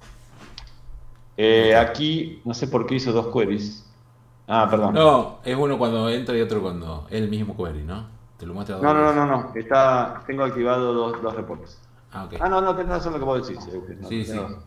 Eh, aquí, no sé por qué hizo dos queries. Ah, perdón. No, es uno cuando entra y otro cuando es el mismo query, ¿no? Te lo muestra dos No, no, no, veces. no, no. Está, tengo activado dos, dos reportes. Ah, ok. Ah, no, no, tenés razón lo que vos decís. Eugenio, no, Sí, tenés sí. razón.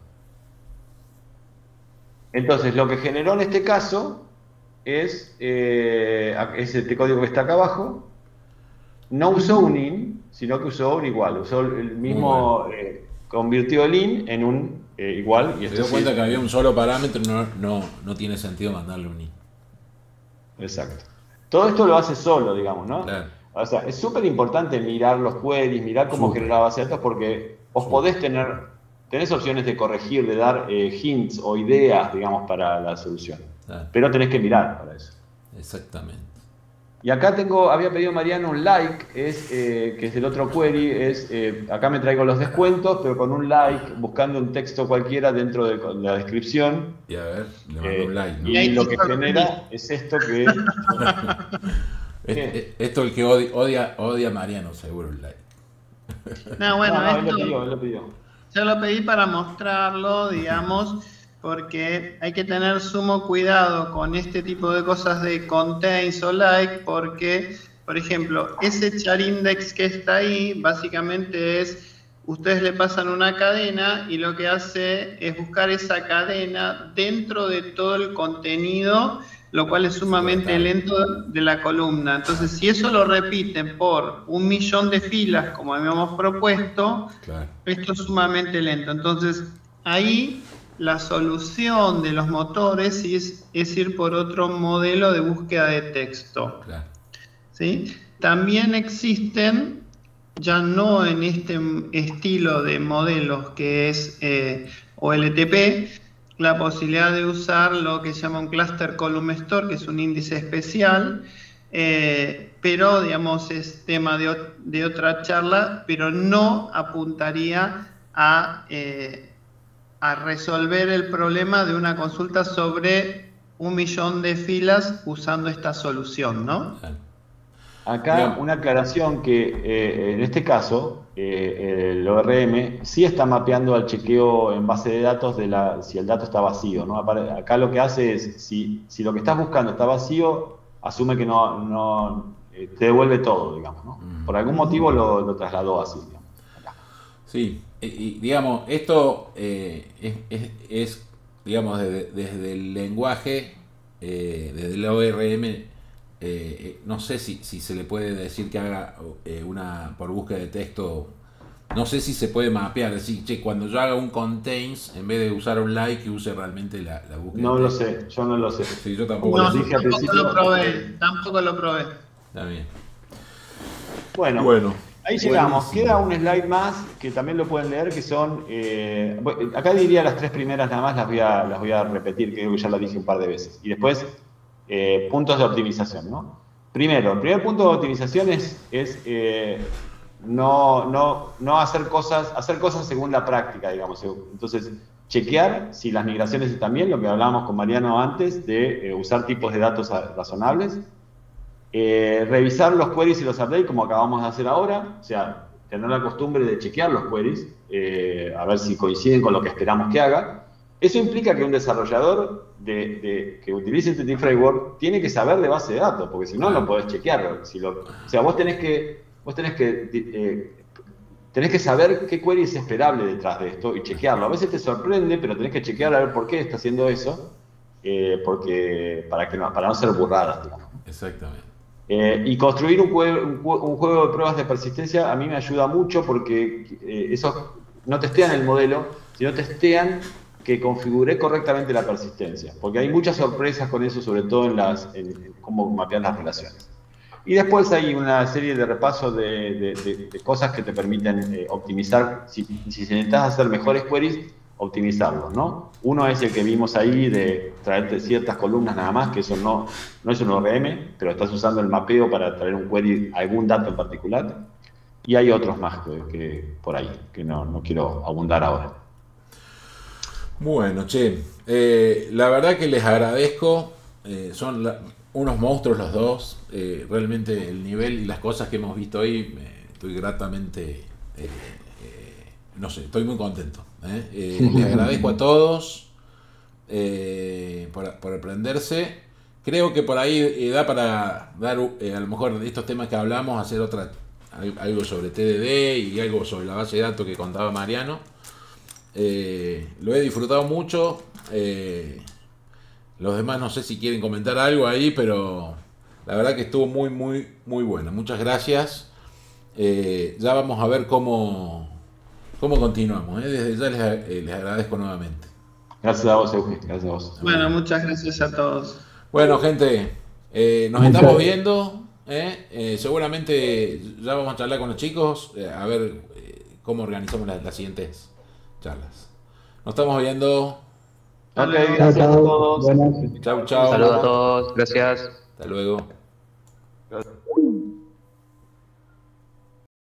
Entonces, lo que generó en este caso es, eh, es este código que está acá abajo. No usó un in, sino que usó un igual. Usó el mismo, eh, convirtió el in en un eh, igual. Y Se esto dio sí cuenta es- que había un solo parámetro, no, no, no tiene sentido mandarle un i. Exacto. Todo esto lo hace solo, digamos, ¿no? Claro. O sea, es súper importante mirar los queries, mirar cómo Súper. generar base de datos, porque vos Súper. podés tener, tenés opciones de corregir, de dar eh, hints o ideas, digamos, para la solución. Claro. Pero tenés que mirar para eso. Exactamente. Y acá tengo, había pedido Mariano un like, es, eh, que es del otro query, es, eh, acá me traigo los descuentos, pero con un like, buscando un texto cualquiera dentro de la descripción. Y a ver, le mando eh, un like, ¿no? y ahí lo te que sorprendí. genera es esto que... Es- es- esto el que odia, odia, odia a Mariano, seguro el like. No, bueno, no, no, él lo esto pidió, él lo pidió. yo lo pedí para mostrarlo, digamos, porque hay que tener sumo cuidado con este tipo de cosas de contains o like, porque, por ejemplo, ese char index que está ahí, básicamente es, ustedes le pasan una cadena y lo que hace es buscar esa cadena dentro de todo el contenido lo cual es sumamente lento de la columna. Entonces, si eso lo repiten por un millón de filas, como habíamos propuesto, claro, esto es sumamente lento. Entonces, ahí la solución de los motores es, es ir por otro modelo de búsqueda de texto. Claro. ¿Sí? También existen, ya no en este estilo de modelos que es eh, O L T P, la posibilidad de usar lo que se llama un Cluster Column Store, que es un índice especial, eh, pero digamos es tema de, de otra charla, pero no apuntaría a, eh, a resolver el problema de una consulta sobre un millón de filas usando esta solución, ¿no? Acá una aclaración que eh, en este caso eh, el O R M sí está mapeando al chequeo en base de datos de la, si el dato está vacío, ¿no? Acá lo que hace es, si, si lo que estás buscando está vacío, asume que no, no eh, te devuelve todo, digamos, ¿no? Por algún motivo lo, lo trasladó así, digamos. Acá. Sí, y, y digamos, esto eh, es, es, es, digamos, desde, desde el lenguaje, eh, desde el O R M. Eh, no sé si, si se le puede decir que haga eh, una por búsqueda de texto, no sé si se puede mapear, decir, che, cuando yo haga un contains, en vez de usar un like, use realmente la, la búsqueda. No lo sé, yo no lo sé. Sí, yo tampoco no, lo sé. Dije tampoco principio, lo probé, tampoco lo probé. Está bien. Bueno, bueno ahí llegamos. Buenísimo. Queda un slide más que también lo pueden leer, que son, eh, acá diría las tres primeras nada más, las voy a, las voy a repetir, creo que ya las dije un par de veces. Y después, Eh, puntos de optimización, ¿no? Primero, el primer punto de optimización es, es eh, no, no, no hacer cosas, hacer cosas según la práctica, digamos. Entonces, chequear si las migraciones están bien, lo que hablábamos con Mariano antes, de eh, usar tipos de datos razonables. Eh, revisar los queries y los updates, como acabamos de hacer ahora, o sea, tener la costumbre de chequear los queries, eh, a ver si coinciden con lo que esperamos que haga. Eso implica que un desarrollador de, de, que utilice este T Framework tiene que saber de base de datos, porque si no, no podés chequearlo. Si lo, o sea, vos tenés que, vos tenés que, eh, tenés que saber qué query es esperable detrás de esto y chequearlo. A veces te sorprende, pero tenés que chequear a ver por qué está haciendo eso, eh, porque, para, que no, para no ser burradas, digamos. Exactamente. Eh, y construir un juego, un, un juego de pruebas de persistencia a mí me ayuda mucho porque eh, esos no testean el modelo, sino testean que configuré correctamente la persistencia, porque hay muchas sorpresas con eso, sobre todo en, las, en, en cómo mapear las relaciones. Y después hay una serie de repasos de, de, de, de cosas que te permiten eh, optimizar, si, si necesitas hacer mejores queries, optimizarlos, ¿no? Uno es el que vimos ahí de traerte ciertas columnas nada más, que eso no, no es un O R M, pero estás usando el mapeo para traer un query, algún dato en particular. Y hay otros más que, que por ahí, que no, no quiero abundar ahora. Bueno, che, eh, la verdad que les agradezco, eh, son la, unos monstruos los dos, eh, realmente el nivel y las cosas que hemos visto hoy, eh, estoy gratamente, eh, eh, no sé, estoy muy contento. Eh. Eh, les agradezco a todos eh, por, por aprenderse, creo que por ahí eh, da para dar eh, a lo mejor de estos temas que hablamos, hacer otra, algo sobre T D D y algo sobre la base de datos que contaba Mariano. Eh, lo he disfrutado mucho. Eh, los demás no sé si quieren comentar algo ahí, pero la verdad que estuvo muy, muy, muy bueno. Muchas gracias. Eh, ya vamos a ver cómo, cómo continuamos. ¿eh? Desde ya les, eh, les agradezco nuevamente. Gracias a vos, Eugenio. Gracias a vos. Bueno, muchas gracias a todos. Bueno, gente, eh, nos muchas estamos viendo. ¿eh? Eh, seguramente ya vamos a charlar con los chicos, eh, a ver eh, cómo organizamos las, las siguientes charlas. Nos estamos viendo. Ok, gracias a todos. Chau, chau. Saludos a todos. Gracias. Hasta luego.